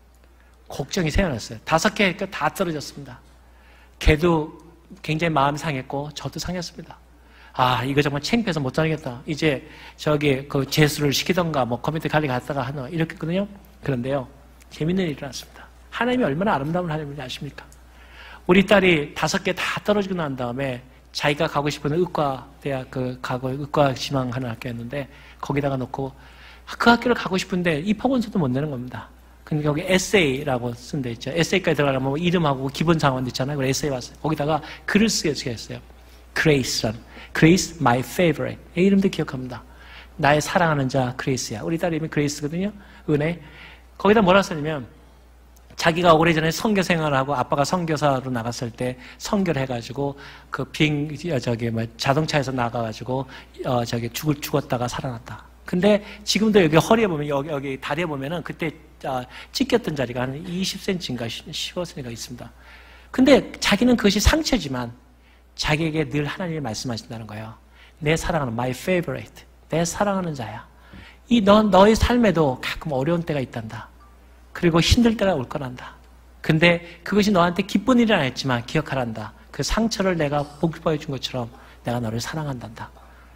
걱정이 생겨났어요. 다섯 개 다 떨어졌습니다. 걔도 굉장히 마음이 상했고 저도 상했습니다. 아 이거 정말 창피해서 못 다니겠다. 이제 저기 그 재수를 시키던가 뭐 커뮤니티 관리 갔다가 하나 이렇게 했거든요. 그런데요 재밌는 일이 일어났습니다. 하나님이 얼마나 아름다운 하나님인지 아십니까? 우리 딸이 다섯 개 다 떨어지고 난 다음에 자기가 가고 싶은 의과대학 그 가고 의과 지망하는 학교였는데 거기다가 놓고 그 학교를 가고 싶은데 입학원서도 못 내는 겁니다. 근데 거기 에세이라고 쓴 데 있죠. 에세이까지 들어가려면 뭐 이름하고 기본 상황 있잖아요. 그래서 에세이 왔어요. 거기다가 글을 쓰게 했어요. Grace라는. Grace, my favorite. 이 이름도 기억합니다. 나의 사랑하는 자 그레이스야. 우리 딸 이름이 그레이스거든요. 은혜. 거기다 뭐라 썼냐면 자기가 오래전에 선교 생활을 하고 아빠가 선교사로 나갔을 때 선교를 해가지고 그 비행 저기 뭐 자동차에서 나가가지고 어 저기 죽을 죽었다가 살아났다. 근데 지금도 여기 허리에 보면 여기 여기 다리에 보면은 그때 아, 찢겼던 자리가 한 이십 센티미터인가 십오 센티미터가 있습니다. 근데 자기는 그것이 상처지만 자기에게 늘 하나님이 말씀하신다는 거예요. 내 사랑하는 my favorite, 내 사랑하는 자야. 이 너 너의 삶에도 가끔 어려운 때가 있단다. 그리고 힘들 때가 올 거란다. 근데 그것이 너한테 기쁜 일은 아니었지만 기억하란다. 그 상처를 내가 복구해 준 것처럼 내가 너를 사랑한단다.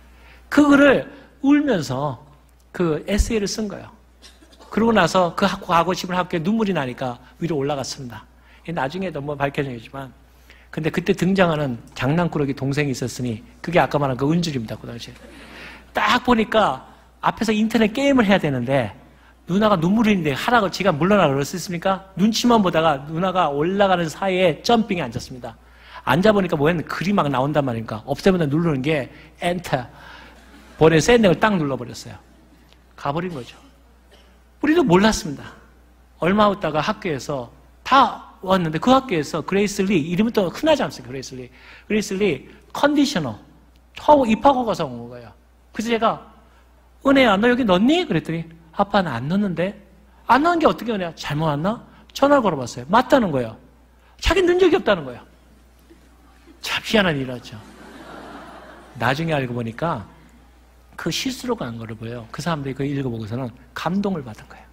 그거를 울면서 그 에세이를 쓴 거예요. 그러고 나서 그 과거 집을 학교에 눈물이 나니까 위로 올라갔습니다. 나중에도 뭐 밝혀지겠지만 근데 그때 등장하는 장난꾸러기 동생이 있었으니 그게 아까 말한 그 은줄입니다. 그 당시에. 딱 보니까 앞에서 인터넷 게임을 해야 되는데 누나가 눈물이 있는데 하라고 지가 물러나라 그랬습니까? 눈치만 보다가 누나가 올라가는 사이에 점핑에 앉았습니다. 앉아보니까 뭐였는데 글이 막 나온단 말입니까? 없애면 누르는 게 엔터. 번에 샌딩을 딱 눌러버렸어요. 가버린 거죠. 우리도 몰랐습니다. 얼마 있다가 학교에서 다 왔는데 그 학교에서 그레이스 리, 이름은 또 흔하지 않습니까? 그레이스 리. 그레이스 리 컨디셔너 입학하고 가서 온 거예요. 그래서 제가 은혜야 너 여기 넣니? 그랬더니 아빠 나 안 넣는데. 안 넣은 게 어떻게 은혜야? 잘못 왔나? 전화를 걸어봤어요. 맞다는 거예요. 자기는 넣은 적이 없다는 거예요. 참 희한한 일이었죠. 나중에 알고 보니까 그 실수로 간 거를 보여요. 그 사람들이 그거 읽어보고서는 감동을 받은 거예요.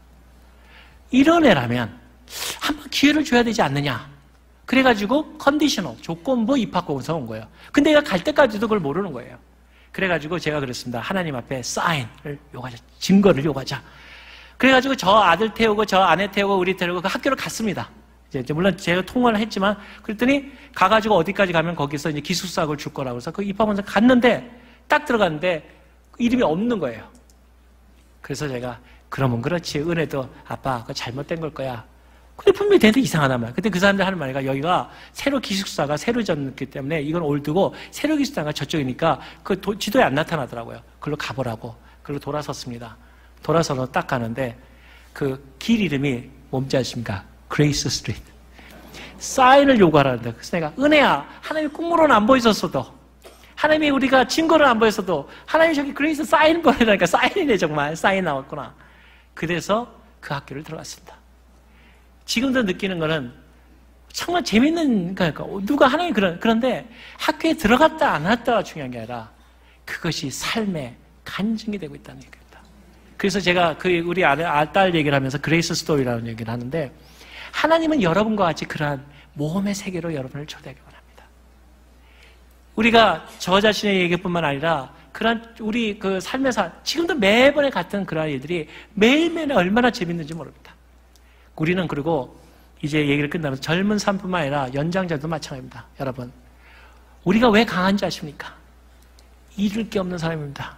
이런 애라면 한번 기회를 줘야 되지 않느냐. 그래가지고 컨디셔너, 조건부 입학고서 온 거예요. 근데 얘가 갈 때까지도 그걸 모르는 거예요. 그래가지고 제가 그랬습니다. 하나님 앞에 사인을 요구하자. 증거를 요구하자. 그래가지고 저 아들 태우고 저 아내 태우고 우리 태우고 그 학교를 갔습니다. 이제 물론 제가 통화를 했지만 그랬더니 가가지고 어디까지 가면 거기서 이제 기숙사학을 줄 거라고 해서 그 입학원서 갔는데 딱 들어갔는데 이름이 없는 거예요. 그래서 제가 그러면 그렇지 은혜도 아빠 그거 잘못된 걸 거야. 근데 분명히 되게 이상하단 말이야. 그때 그 사람들 하는 말이가 여기가 새로 기숙사가 새로 졌기 때문에 이건 올드고 새로 기숙사가 저쪽이니까 그 도, 지도에 안 나타나더라고요. 그걸로 가보라고. 그걸로 돌아섰습니다. 돌아서서 딱 가는데 그 길 이름이 뭔지 아십니까? 그레이스 스트리트. 사인을 요구하라는데 그래서 내가 은혜야 하나님이 꿈으로는 안 보이셨어도 하나님이 우리가 증거를 안 보였어도 하나님이 저기 그레이스 사인 보내라니까 사인이네 정말. 사인 나왔구나. 그래서 그 학교를 들어갔습니다. 지금도 느끼는 거는 정말 재밌는, 그러니까 누가 하나님 그런, 그런데 학교에 들어갔다 안 왔다가 중요한 게 아니라 그것이 삶의 간증이 되고 있다는 얘기입니다. 그래서 제가 그 우리 딸 얘기를 하면서 그레이스 스토리라는 얘기를 하는데 하나님은 여러분과 같이 그러한 모험의 세계로 여러분을 초대하기 원합니다. 우리가 저 자신의 얘기뿐만 아니라 그런 우리 그 삶에서 지금도 매번에 같은 그러한 일들이 매일매일 얼마나 재밌는지 모릅니다. 우리는 그리고 이제 얘기를 끝나면서 젊은 사람뿐만 아니라 연장자도 마찬가지입니다. 여러분, 우리가 왜 강한지 아십니까? 잃을 게 없는 사람입니다.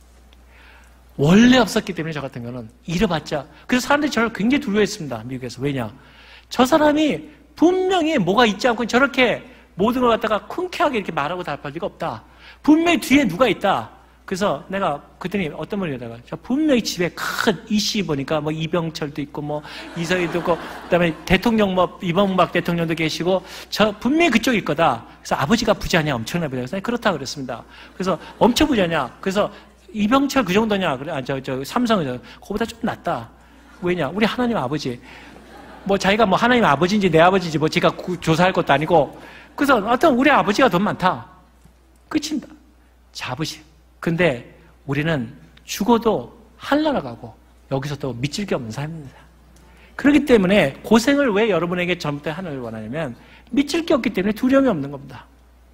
원래 없었기 때문에 저 같은 거는 잃어봤자. 그래서 사람들이 저를 굉장히 두려워했습니다. 미국에서. 왜냐? 저 사람이 분명히 뭐가 있지 않고 저렇게 모든 걸 갖다가 쿵쾌하게 이렇게 말하고 답할 리가 없다. 분명히 뒤에 누가 있다. 그래서 내가 그랬더니 어떤 분이 다가 저 분명히 집에 큰 이씨 보니까 뭐 이병철도 있고 뭐 이서희도 있고 그다음에 대통령 뭐 이명박 대통령도 계시고 저 분명히 그쪽일 거다. 그래서 아버지가 부자냐 엄청나 부자. 그래서 그렇다 그랬습니다. 그래서 엄청 부자냐. 그래서 이병철 그 정도냐. 그래 아, 저, 저 삼성은 그거보다 좀 낫다. 왜냐? 우리 하나님 아버지. 뭐 자기가 뭐 하나님 아버지인지 내 아버지인지 뭐 제가 조사할 것도 아니고 그래서 하여튼 우리 아버지가 돈 많다. 끝입니다. 자부심. 근데 우리는 죽어도 하늘나라 가고 여기서 또 미칠 게 없는 삶입니다. 그렇기 때문에 고생을 왜 여러분에게 젊을 때 하늘을 원하냐면 미칠 게 없기 때문에 두려움이 없는 겁니다.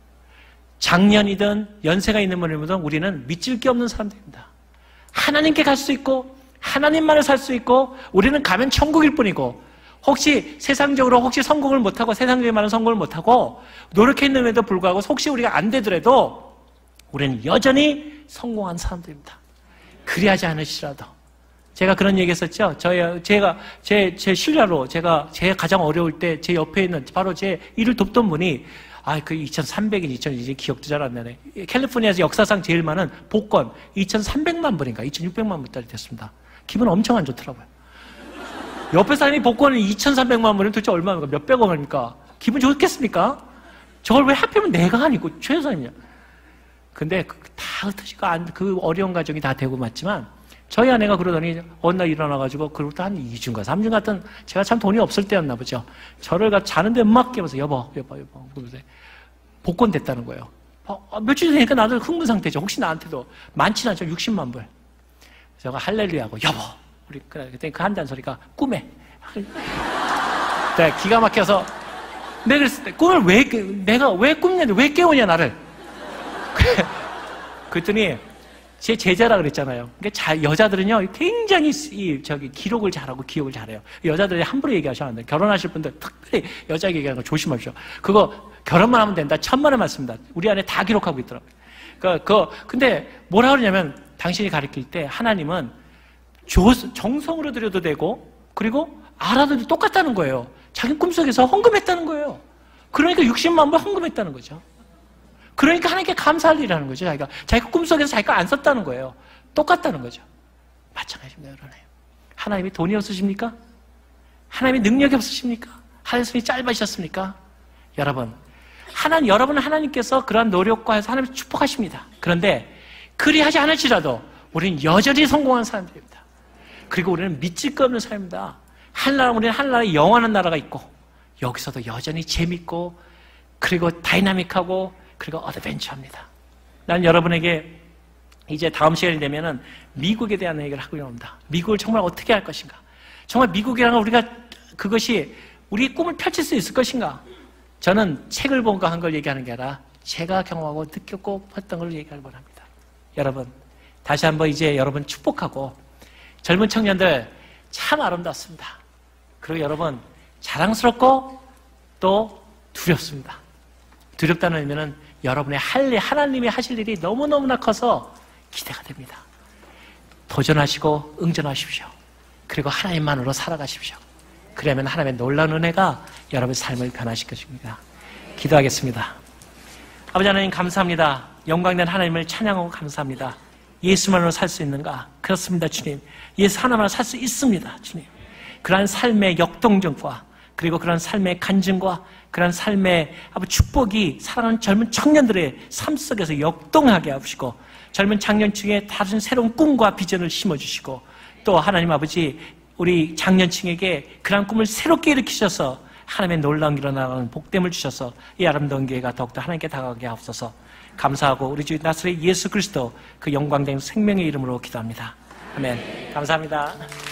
작년이든 연세가 있는 분이든 우리는 미칠 게 없는 사람들입니다. 하나님께 갈 수 있고 하나님만을 살 수 있고 우리는 가면 천국일 뿐이고 혹시 세상적으로 혹시 성공을 못하고 세상적인 많은 성공을 못하고 노력했는데도 불구하고 혹시 우리가 안 되더라도 우리는 여전히 성공한 사람들입니다. 그리하지 않으시라도 제가 그런 얘기 했었죠. 저희, 제가, 제, 제 신뢰로 제가, 제 가장 어려울 때 제 옆에 있는 바로 제 일을 돕던 분이, 아, 그 이천삼백인, 이천, 이제 기억도 잘 안 나네. 캘리포니아에서 역사상 제일 많은 복권, 이천삼백만 불인가, 이천육백만 불짜리 됐습니다. 기분 엄청 안 좋더라고요. 옆에 사람이 복권을 이천삼백만 불이면 도대체 얼마입니까? 몇백억입니까? 기분 좋겠습니까? 저걸 왜 하필이면 내가 아니고 최 여사님이냐? 근데 다 흩어지고 안, 그 어려운 가정이 다 되고 맞지만, 저희 아내가 그러더니 어느 날 일어나가지고 그로부터 한 이 주인가 삼 주 같은 제가 참 돈이 없을 때였나 보죠. 저를 가 자는데 막 깨워서 여보 여보 여보 그러면서 복권 됐다는 거예요. 어, 며칠 되니까 나도 흥분 상태죠. 혹시 나한테도 많지는 않죠. 육십만 불. 제가 할렐루야하고 여보 우리 그때 그 한다는 소리가 꿈에 네, 기가 막혀서 내가 그랬을 때 꿈을 왜 내가 왜 꿈내는데 왜 깨우냐 나를. 그랬더니 제 제자라 그랬잖아요. 그러니까 자, 여자들은요, 굉장히 이, 저기, 기록을 잘하고 기억을 잘해요. 여자들이 함부로 얘기하시면 안 돼요. 결혼하실 분들 특별히 여자 얘기하는 거 조심하십시오. 그거 결혼만 하면 된다. 천만의 말씀입니다. 우리 안에 다 기록하고 있더라고요. 그, 그, 근데 뭐라 그러냐면, 당신이 가르칠 때 하나님은 조, 정성으로 드려도 되고, 그리고 알아도 똑같다는 거예요. 자기 꿈속에서 헌금했다는 거예요. 그러니까 육십만 불 헌금했다는 거죠. 그러니까 하나님께 감사할 일이라는 거죠. 자기가 자기가 꿈속에서 자기가 안 썼다는 거예요. 똑같다는 거죠. 마찬가지입니다, 여러분. 하나님이 돈이 없으십니까? 하나님이 능력이 없으십니까? 하늘손이 짧으셨습니까? 여러분, 하나님, 여러분 하나님께서 그러한 노력과 해서 하나님 축복하십니다. 그런데 그리하지 않을지라도 우리는 여전히 성공한 사람들입니다. 그리고 우리는 믿을 거 없는 사람입니다. 하늘나라, 우리는 하늘나라에 영원한 나라가 있고 여기서도 여전히 재밌고 그리고 다이나믹하고 그리고 어드벤처합니다. 난 여러분에게 이제 다음 시간이 되면은 미국에 대한 얘기를 하고 있습니다. 미국을 정말 어떻게 할 것인가? 정말 미국이랑 우리가 그것이 우리 꿈을 펼칠 수 있을 것인가? 저는 책을 보고 한 걸 얘기하는 게 아니라 제가 경험하고 느꼈고 봤던 걸 얘기하려고 합니다. 여러분, 다시 한번 이제 여러분 축복하고 젊은 청년들 참 아름답습니다. 그리고 여러분 자랑스럽고 또 두렵습니다. 두렵다는 의미는 여러분의 할 일, 하나님이 하실 일이 너무너무나 커서 기대가 됩니다. 도전하시고 응전하십시오. 그리고 하나님만으로 살아가십시오. 그러면 하나님의 놀라운 은혜가 여러분의 삶을 변화시킬 것입니다. 기도하겠습니다. 아버지 하나님 감사합니다. 영광된 하나님을 찬양하고 감사합니다. 예수만으로 살 수 있는가? 그렇습니다, 주님. 예수 하나만으로 살 수 있습니다, 주님. 그러한 삶의 역동적과 그리고 그런 삶의 간증과 그런 삶의 축복이 사랑하는 젊은 청년들의 삶 속에서 역동하게 하시고 젊은 장년층에 다른 새로운 꿈과 비전을 심어주시고 또 하나님 아버지 우리 장년층에게 그런 꿈을 새롭게 일으키셔서 하나님의 놀라운 일어나는 복됨을 주셔서 이 아름다운 교회가 더욱더 하나님께 다가가게 하옵소서. 감사하고 우리 주 나사렛 예수 그리스도 그 영광된 생명의 이름으로 기도합니다. 아멘. 감사합니다.